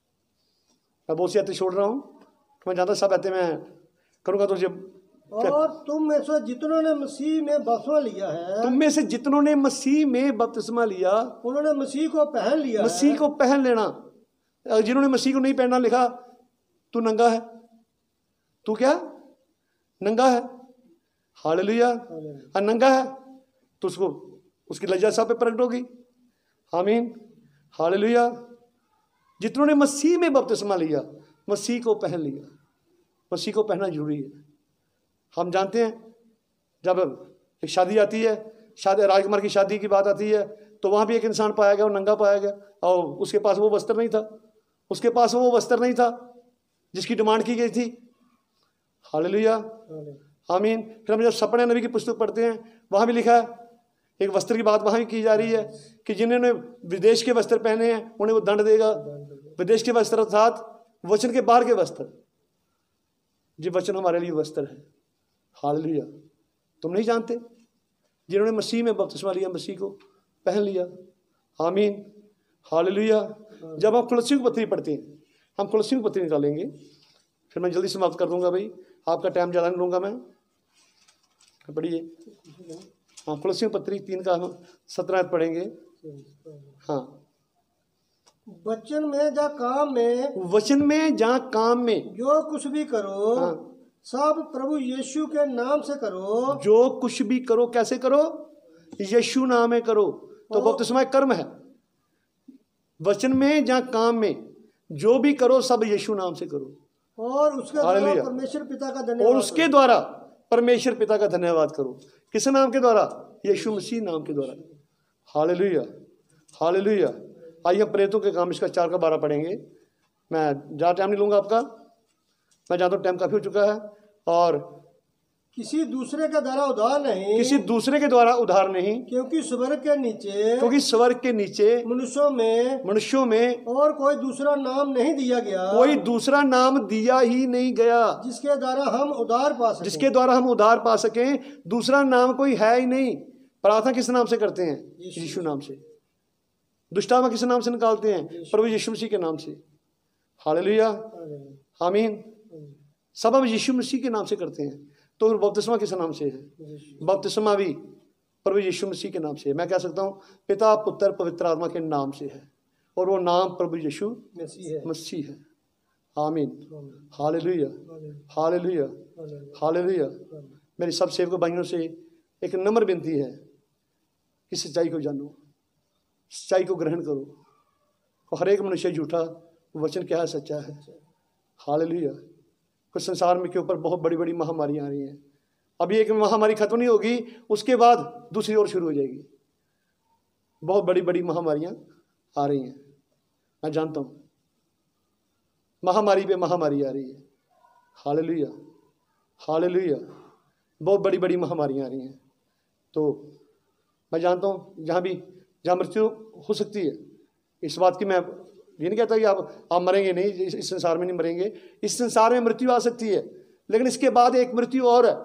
मैं बहुत सी आयतें छोड़ रहा हूँ, मैं जानता सब आयतें मैं करूँगा तो जब। और तुम में से जितनों ने मसीह में बपतिस्मा लिया है, तुम में से जितनों ने मसीह में बपतिस्मा लिया, उन्होंने मसीह को पहन लिया। मसीह को पहन लेना। जिन्होंने मसीह को नहीं पहनना, लिखा तू नंगा है, तू क्या नंगा है। हालेलुया। नंगा है तो उसको उसकी लज्जा सब पे प्रकट होगी। आमीन, हालेलुया। जितनों ने मसीह में बपतिस्मा लिया, मसीह को पहन लिया। मसीह को पहनना जरूरी है। हम जानते हैं जब एक शादी आती है, शादी राजकुमार की शादी की बात आती है, तो वहाँ भी एक इंसान पाया गया, वो नंगा पाया गया और उसके पास वो वस्त्र नहीं था, उसके पास वो वस्त्र नहीं था जिसकी डिमांड की गई थी। हालेलुया, आमीन। फिर हम जब सपने नबी की पुस्तक पढ़ते हैं, वहाँ भी लिखा है, एक वस्त्र की बात वहाँ भी की जा रही है कि जिन्होंने विदेश के वस्त्र पहने हैं उन्हें वो दंड देगा। विदेश के वस्त्र अर्थात वचन के बाहर के वस्त्र। ये वचन हमारे लिए वस्त्र है। हालेलुया। तुम नहीं जानते जिन्होंने मसीह में बपतिस्मा लिया, मसीह को पहन लिया। आमीन, हालेलुया। जब हम कुलस्सियों की पत्री पढ़ते हैं, हम कुलस्सियों की पत्री निकालेंगे, फिर मैं जल्दी समाप्त कर दूंगा भाई, आपका टाइम ज़्यादा नहीं लूँगा मैं। पढ़िए। हाँ, कुलस्सियों की पत्री 3 का हम 17 पढ़ेंगे। हाँ, वचन में या काम में, वचन में या काम में जो कुछ भी करो, हाँ, सब प्रभु यीशु के नाम से करो। जो कुछ भी करो कैसे करो? यीशु नाम में करो। तो बपतिस्मा एक कर्म है। वचन में या काम में जो भी करो सब यीशु नाम से करो, और उसके द्वारा परमेश्वर पिता का धन्यवाद, और उसके द्वारा परमेश्वर पिता का धन्यवाद करो। किस नाम के द्वारा? यीशु मसीह नाम के द्वारा। Hallelujah, hallelujah. आइए हम प्रेरितों के काम इसका 4 का 12 पढ़ेंगे। मैं ज़्यादा टाइम नहीं लूँगा आपका, मैं जानता हूँ टाइम काफ़ी हो चुका है और किसी दूसरे के द्वारा उधार नहीं, किसी दूसरे के द्वारा उधार नहीं, क्योंकि स्वर्ग के नीचे, क्योंकि स्वर्ग के नीचे मनुष्यों में और कोई दूसरा नाम नहीं दिया गया, कोई दूसरा नाम दिया ही नहीं गया जिसके द्वारा हम उधार पा सकें। जिसके द्वारा हम उधार पा सकें। दूसरा नाम कोई है ही नहीं। प्रार्थना किस नाम से करते हैं? यीशु नाम से। दुष्टात्मा किस नाम से निकालते हैं? प्रभु यीशु मसीह के नाम से। हालेलुया, आमीन। सब हम यीशु मसीह के नाम से करते हैं। तो बपतिस्मा किस नाम से है? बपतिस्मा भी प्रभु यीशु मसीह के नाम से है। मैं कह सकता हूँ पिता पुत्र पवित्र आत्मा के नाम से है, और वो नाम प्रभु यीशु मसीह है। आमीन, हालेलुया, हालेलुया, हालेलुया। मेरी सब सेवक भाइयों से एक नम्र विनती है कि सच्चाई को जानो, सच्चाई को ग्रहण करो। और हर एक मनुष्य झूठा, वचन क्या है? सच्चा है। हालेलुया। कुछ संसार में के ऊपर बहुत बड़ी बड़ी महामारियां आ रही हैं। अभी एक महामारी खत्म नहीं होगी, उसके बाद दूसरी और शुरू हो जाएगी। बहुत बड़ी बड़ी महामारियां आ रही हैं, मैं जानता हूं। महामारी पे महामारी आ रही है। Hallelujah, hallelujah. बहुत बड़ी बड़ी महामारियां आ रही हैं। तो मैं जानता हूं जहाँ मृत्यु हो सकती है, इस बात की मैं ये नहीं कहता कि आप मरेंगे नहीं, इस संसार में नहीं मरेंगे। इस संसार में मृत्यु आ सकती है, लेकिन इसके बाद एक मृत्यु और है,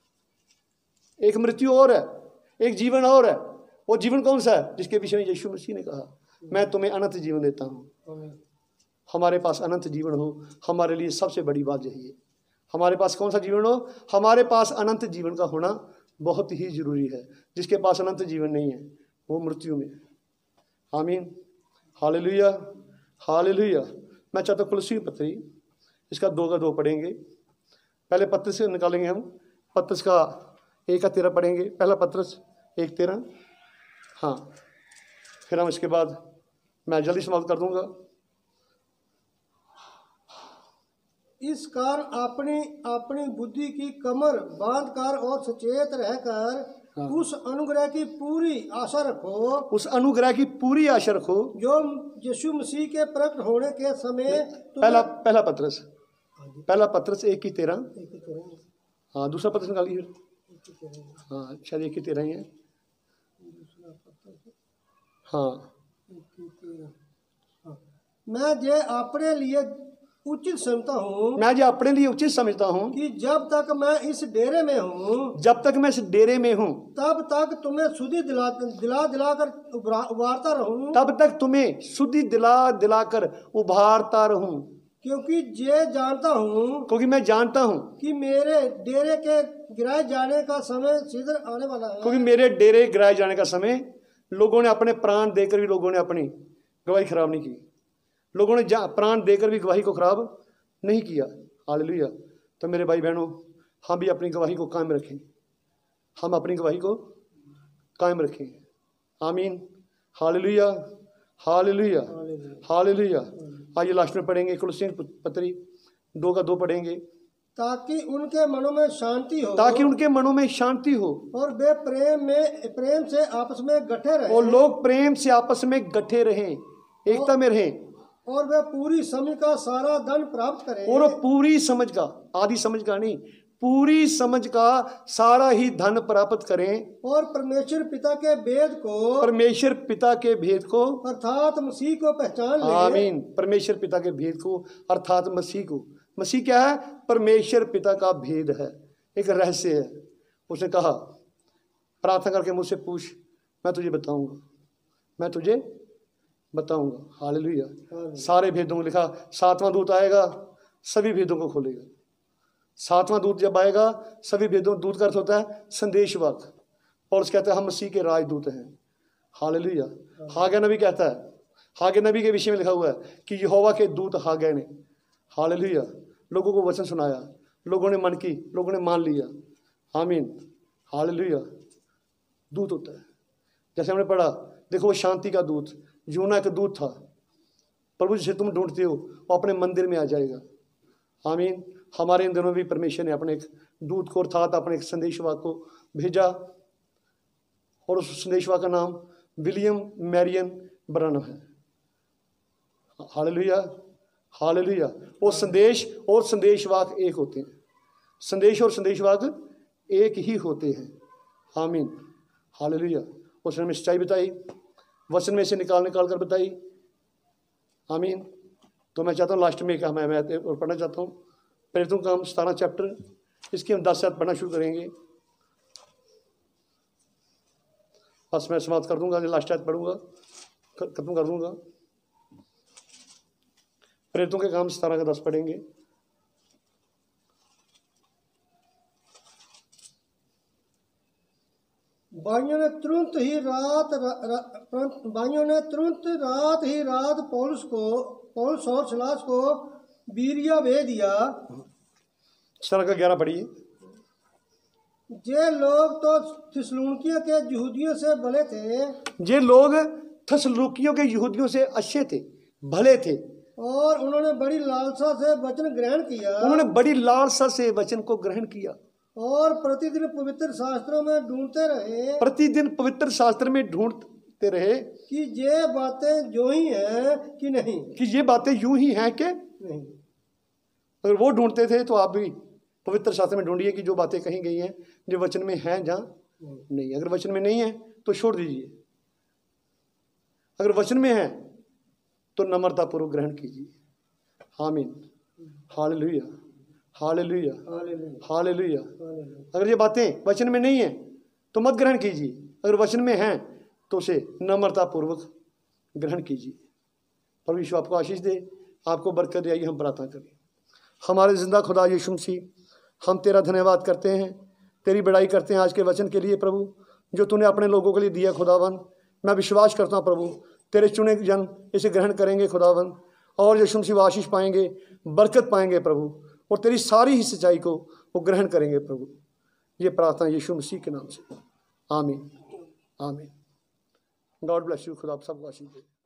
एक मृत्यु और है, एक जीवन और है। वो जीवन कौन सा है? जिसके विषय में यीशु मसीह ने कहा, मैं तुम्हें अनंत जीवन देता हूँ। हमारे पास अनंत जीवन हो, हमारे लिए सबसे बड़ी बात यही है। हमारे पास कौन सा जीवन हो? हमारे पास अनंत जीवन का होना बहुत ही जरूरी है। जिसके पास अनंत जीवन नहीं है वो मृत्यु में। आमीन, हालेलुया, हालेलुया। मैं चाहता हूँ कुलसी पत्री, इसका 2 का 2 पढ़ेंगे। पहले पत्रस से निकालेंगे हम। पत्रस का 1:13 पढ़ेंगे। पहला पत्रस 1:13। हाँ, फिर हम इसके बाद मैं जल्दी समाप्त कर दूंगा। इस कारण अपनी बुद्धि की कमर बांधकर और सचेत रहकर उस अनुग्रह की पूरी आशा रखो, उस अनुग्रह की पूरी आशा रखो जो यीशु मसीह के प्रकट होने के समय पहला पत्रस 1:13। हाँ, दूसरा पत्रस निकालिए। हाँ, शायद 1:13 ही है। हाँ, मैं जे अपने लिए उचित समझता हूँ, मैं जो अपने लिए उचित समझता हूँ कि जब तक मैं इस डेरे में हूँ, जब तक मैं इस डेरे में हूँ, तब तक तुम्हें शुद्धि दिला कर उभारता रहूं, तब तक तुम्हें शुद्धि दिला कर उभारता रहूं। क्योंकि मैं जानता हूँ कि मेरे डेरे के गिराए जाने का समय शीघ्र आने वाला है। क्योंकि मेरे डेरे गिराए जाने का समय, लोगों ने अपने प्राण देकर भी लोगों ने अपनी गवाही खराब नहीं की। लोगों ने प्राण देकर भी गवाही को खराब नहीं किया। हालेलुया। तो मेरे भाई बहनों, हम भी अपनी गवाही को कायम रखें। हम अपनी गवाही को कायम रखें। आमीन, हालेलुया, हालेलुया, हालेलुया। आइए लास्ट में पढ़ेंगे कुलस्सी पत्री 2 का 2 पढ़ेंगे। ताकि उनके मनों में शांति हो, ताकि उनके मनों में शांति हो, और वे प्रेम से आपस में गठे रहें, और लोग प्रेम से आपस में गठे रहें, एकता में रहें, और वे पूरी समझ का सारा धन प्राप्त करें। और पूरी समझ का, आधी समझ का नहीं, पूरी समझ का सारा ही धन प्राप्त करें, और परमेश्वर पिता के भेद को अर्थात मसीह को पहचान लें। आमीन। परमेश्वर पिता के भेद को अर्थात मसीह को। मसीह क्या है? परमेश्वर पिता का भेद है, एक रहस्य है। उसने कहा, प्रार्थना करके मुझसे पूछ, मैं तुझे बताऊंगा, मैं तुझे बताऊंगा। हालेलुया। सारे भेदों को लिखा। 7वां दूत आएगा, सभी भेदों को खोलेगा। 7वां दूत जब आएगा, सभी भेदों, दूत का अर्थ होता है संदेशवाहक। पौलुस कहता है हम मसीह के राजदूत हैं। हालेलुया। हागे नबी कहता है, हागे नबी के विषय में लिखा हुआ है कि यहोवा के दूत हागे ने, हालेलुया, लोगों को वचन सुनाया, लोगों ने मन की, लोगों ने मान लिया। आमीन, हालेलुया। दूत होता है, जैसे हमने पढ़ा, देखो वो शांति का दूत, यूना एक दूत था। प्रभु जिसे तुम ढूंढते हो वो अपने मंदिर में आ जाएगा। आमीन। हमारे इन दिनों भी परमेश्वर ने अपने एक दूत को अर्थात अपने एक संदेशवाहक को भेजा, और उस संदेशवाहक का नाम विलियम मैरियन ब्रैनम है। Hallelujah, hallelujah. वो संदेश और संदेशवाहक एक होते हैं। संदेश और संदेशवाहक एक ही होते हैं। आमीन, हालेलुया। उसने हमें सच्चाई बताई, वचन में से निकाल कर बताई। आमीन। तो मैं चाहता हूँ लास्ट में क्या मैं और पढ़ना चाहता हूँ प्रेरितों का काम 17 चैप्टर, इसकी हम 10 से पढ़ना शुरू करेंगे। बस मैं समाप्त कर दूंगा, लास्ट आयत पढ़ूंगा, खत्म कर दूंगा। प्रेरितों के काम 17 का 10 पढ़ेंगे। भाइयों ने तुरंत ही रात पौलुस और सिलास को बीरिया भेज दिया। 17 का 11 पढ़िए। जे लोग तो थिस्सलुनीकियों के यहूदियों से भले थे, ये लोग थिस्सलुनीकियों के यहूदियों से अच्छे थे, भले थे, और उन्होंने बड़ी लालसा से वचन ग्रहण किया। उन्होंने बड़ी लालसा से वचन को ग्रहण किया और प्रतिदिन पवित्र शास्त्रों में ढूंढते रहे, प्रतिदिन पवित्र शास्त्र में ढूंढते रहे कि ये बातें जो ही हैं कि नहीं, कि ये बातें यूं ही हैं कि नहीं। अगर वो ढूंढते थे तो आप भी पवित्र शास्त्र में ढूंढिए कि जो बातें कही गई हैं जो वचन में हैं जहाँ नहीं। अगर वचन में नहीं है तो छोड़ दीजिए, अगर वचन में है तो नम्रतापूर्वक ग्रहण कीजिए। आमीन, हालेलुया, हालेलुया, हालेलुया। अगर ये बातें वचन में नहीं है तो मत ग्रहण कीजिए, अगर वचन में हैं तो उसे नम्रतापूर्वक ग्रहण कीजिए। प्रभु यीशु आपको आशीष दे, आपको बरकत दे। आइए हम प्रार्थना करें। हमारे जिंदा खुदा यीशु मसीह, हम तेरा धन्यवाद करते हैं, तेरी बड़ाई करते हैं आज के वचन के लिए प्रभु, जो तूने अपने लोगों के लिए दिया खुदावन। मैं विश्वास करता हूँ प्रभु तेरे चुने जन इसे ग्रहण करेंगे खुदावन, और यीशु मसीह आशीष पाएंगे, बरकत पाएंगे प्रभु, और तेरी सारी ही सच्चाई को वो ग्रहण करेंगे प्रभु। ये प्रार्थना यीशु मसीह के नाम से, आमीन, आमीन। God bless you. खुदा आप सबको आशीष दे।